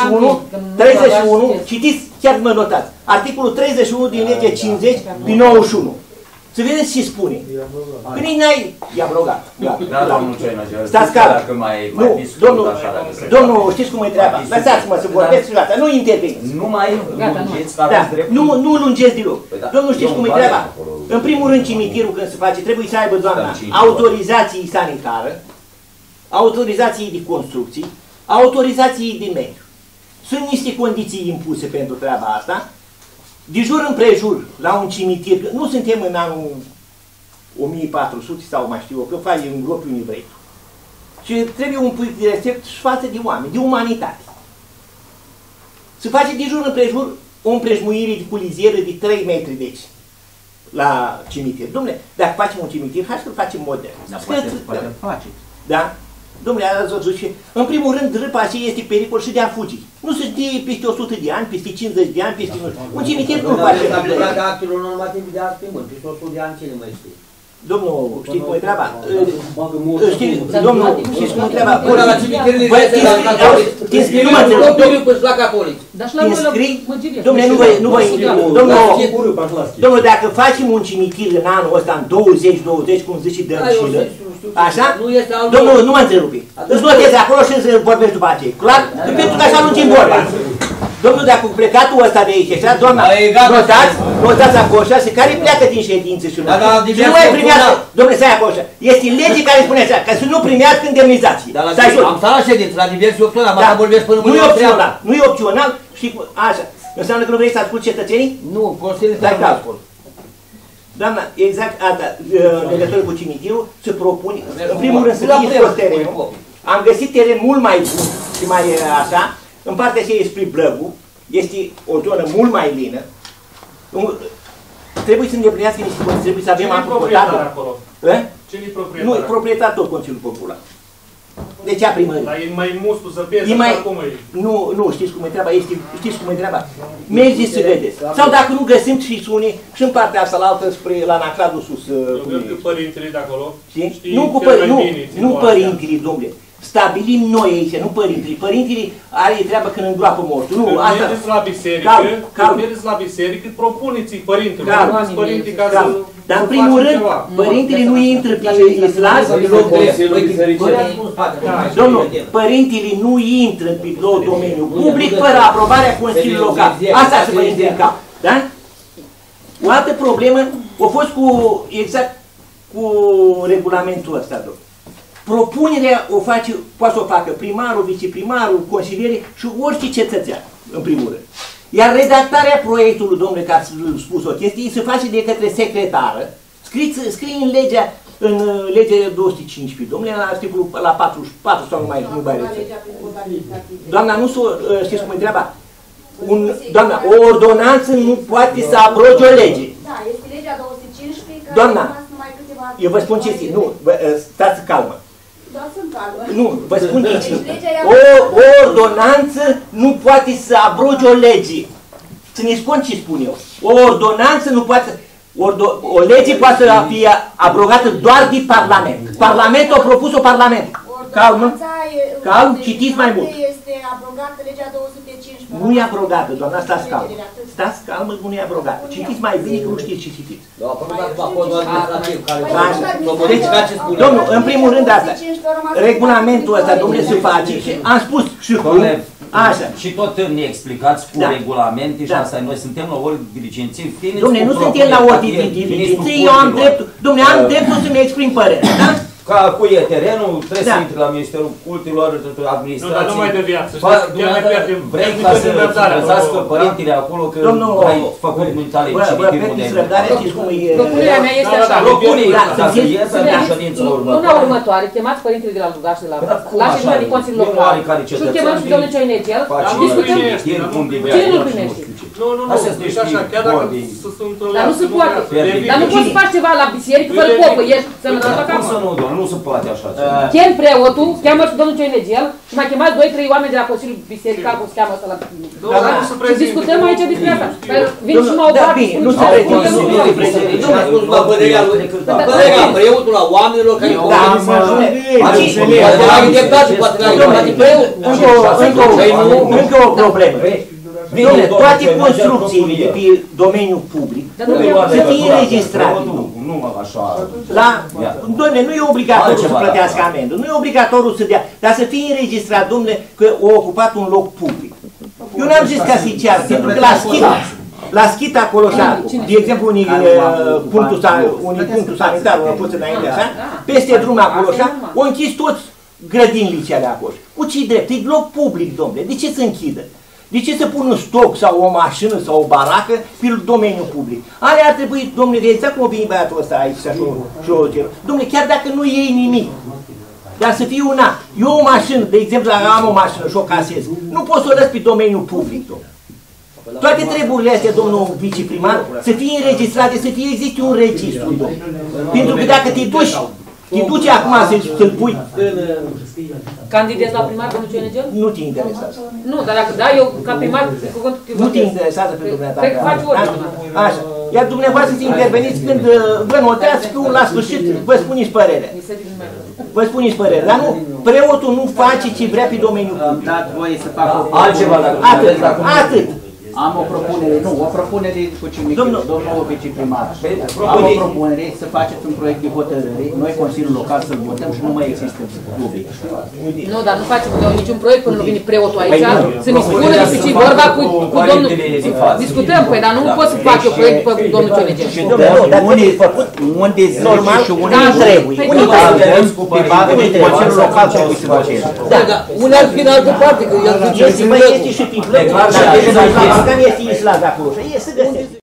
31, citiți, chiar mă notați, articolul 31 din legea 50 din 91. Să vedeți ce spune. Când n-ai... I-am rugat. Da, domnul Cioinăge. Stați calm. Dacă mai domnul, știți cum e treaba? Lăsați-mă să vorbesc și gata. Nu interveniți. Nu mai lungeți, aveți dreptul. Nu lungeți deloc. Domnul, știți cum e treaba? În primul rând, cimitirul când se face, trebuie să aibă, doamna, autorizații sanitară, autorizații de construcții, autorizații de mediu. Sunt niște condiții impuse pentru treaba asta. De jur împrejur, la un cimitir, nu suntem în anul 1400 sau mai știu eu, că faci în gropi un evrei. Și trebuie un pic de respect și față de oameni, de umanitate. Se face de jur împrejur o împrejmuire de culizieră de 3 metri, deci, la cimitir. Dom'le, dacă facem un cimitir, hai să-l facem modern. Dar poate face. Da? Dom'le, ați văzut și, în primul rând, râpa aceea este pericol și de a fugi. Nu se știe peste 100 de ani, peste 50 de ani, peste... Un cimitir nu face. Dar plecat de actelor normative de azi pe mâini, peste 100 de ani cine mai știe? Domnul, știți cum e treaba? Domnul, știți cum e treaba? La cimitirile te înscrii, nu mă înțeleg. la catolic. Te înscrii, domnule, nu vă intru. Domnul, dacă facem un cimitir în anul ăsta, în 2020, cum zice Dărcilă, așa? Domnul, nu mă întrerupi. Îți notezi acolo și îți vorbești după aceea. Clar? Pentru că așa lungim vorba. Domnul, dacă plecatul ăsta de aici, așa, doamna, notați acolo, așa, care pleacă din ședință și nu mai primează, domnule, stai acolo, așa, este lege care spune așa, că să nu primească indemnizații. Am stat la ședință, la diverse opțional, am vorbesc până nu e opțional, nu e opțional și așa. Înseamnă că nu vrei să asculti cetățenii? Nu, Consiliul de ascult. Doamna, exact asta, în legătură cu cimitirul, se propune, în primul rând să fie scos terenul. Am găsit teren mult mai bun și mai așa. În partea aceea spre Blăgu, este o zonă mult mai lină. Trebuie să îndeplinească niște condiții, trebuie să avem apă potabilă. Cine-i proprietar? Nu, proprietar tot Consiliul Popular. De ce a primării? Dar e mai muscu să pierzi cum e. Nu, știți cum e treaba? Știți cum e treaba? Mergeți să vedeți. Sau dacă nu găsim și sune și în partea asta la altă spre la Nacradul sus. Eu cred că părintele de acolo știi nu părintele, domnule. Stabilim noi aici, nu părintele. Părintele are treabă când îngroapă mortul. Nu, asta. Mergeți la biserică, propuneți-i părintele. Dar în primul rând, părintele nu intră pe islas. Domnul, părintele nu intră pe domeniul public fără aprobarea Consiliului Local. Asta se vă intre în cap. Da? O altă problemă a fost cu regulamentul ăsta, domnule. Propunerea poate să o facă primarul, viceprimarul, consilierii și orice cetățean, în primul rând. Iar redactarea proiectului, domnule, că ați spus o chestie, se face de către secretară, scrie în legea 215, domnule, la articolul la 44 sau nu mai rețe. Doamna, nu știți cum e treaba? Doamna, o ordonanță nu poate să abroge o lege. Da, este legea 215, care doamna, eu vă spun ce este, nu, stați calmă. Nu, vă spun ce o ordonanță nu poate să abroge o lege. Țineți cont ce spun eu. O ordonanță nu poate, o lege poate să fie abrogată doar de Parlament. Parlamentul a propus-o Parlament. Calm, citiți mai mult. Este abrogată legea 215. Nu e abrogată, doamna, stați calmă. Stați calmă, nu e abrogată. Citiți mai bine că nu știți ce citiți. Domnul, în primul rând asta, regulamentul ăsta, domnule, se face și am spus și cum. Așa. Și tot ne explicați cu regulamente și asta, noi suntem la ori diligenții. Dom'le, nu suntem la ori diligenții, eu am dreptul, dom'le, am dreptul să-mi exprim părerea, da? Ca cu e terenul, trebuie să intri la Ministerul Cultelor, Administrației. Nu, dar nu mai de viață. Vrei ca să lăsați părintele acolo că ai făcut mentale cimitirul de... Propunerea mea este așa. Propunerea ca să iese la ședința următoare. Luna următoare, chemați părintele de la Lugaș de la ședința de Consiliul Local și chemăm și domnul Cioinegel și discutăm. Cine nu primește? Nu, deci așa, chiar dacă sunt... Dar nu se poate. Dar nu poți să faci ceva la biserică fără popă, ești sănătos acasă. Nu se poate așa. Chem preotul, cheamă și domnul Cioinegel și mai chemați 2-3 oameni de la Consiliul Biserical, cum se cheamă ăsta la și discutăm aici despre asta. Vin și mă obat, nu se prezintă. Nu a spus la părerea lui. Părerea preotul la oamenilor care au încă o problemă. Toate construcțiile de pe domeniul public să fie înregistrate. Doamne, nu e obligatoriu să plătească amendă, nu e obligatoriu să dea, dar să fie înregistrat, domnule, că a ocupat un loc public. Eu n-am zis ca să-i ceară, pentru că la schit acolo, de exemplu, unii punctul sanitar, unul pus înainte, așa, peste drum acolo, așa, au închis toți grădinile alea acolo. Cu ce drept? E loc public, domnule, de ce să închidă? De ce să pun un stoc sau o mașină sau o baracă pe domeniul public? Alea ar trebui, domnule, exact cum a venit băiatul ăsta aici și o cer. Domnule, chiar dacă nu iei nimic, dar să fie una. Eu o mașină, de exemplu, am o mașină și o casez. Nu pot să o lăs pe domeniul public, domnule. Toate treburile astea, domnul viceprimar, să fie înregistrate, să fie existe un registru, domnule. Pentru că dacă te duci acum să-l pui... Candidezi la primar, domnul Cioinegel? Nu te interesează. Nu, dar dacă da, eu ca primar... Nu te interesează pe dumneata. Cred că faci orice. Așa. Iar dumneavoastră să interveniți când vă noteați că la sfârșit vă spuneți părerea. Vă spuneți părerea, dar nu, preotul nu face ce vrea pe domeniul public. Dat voie să fac altceva dacă atât. Am o propunere, o propunere cu domnul viceprimar. Am o propunere să faceți un proiect de hotărâre, noi Consiliul Local să-l votăm și nu mai există public. Nu, dar nu facem niciun proiect până nu vine preotul aici, să-mi spună despre ce vorba cu domnul... Discutăm, păi, dar nu pot să fac eu proiect cu domnul Cioinegel. Și unde zice și unde nu trebuie. Unde avem pe bază de Consiliul Local trebuie să facem. Da, dar unde ar fi în altă parte, că el zice și mai este și pe plăcut. Că nu este islat acolo. E să găsești.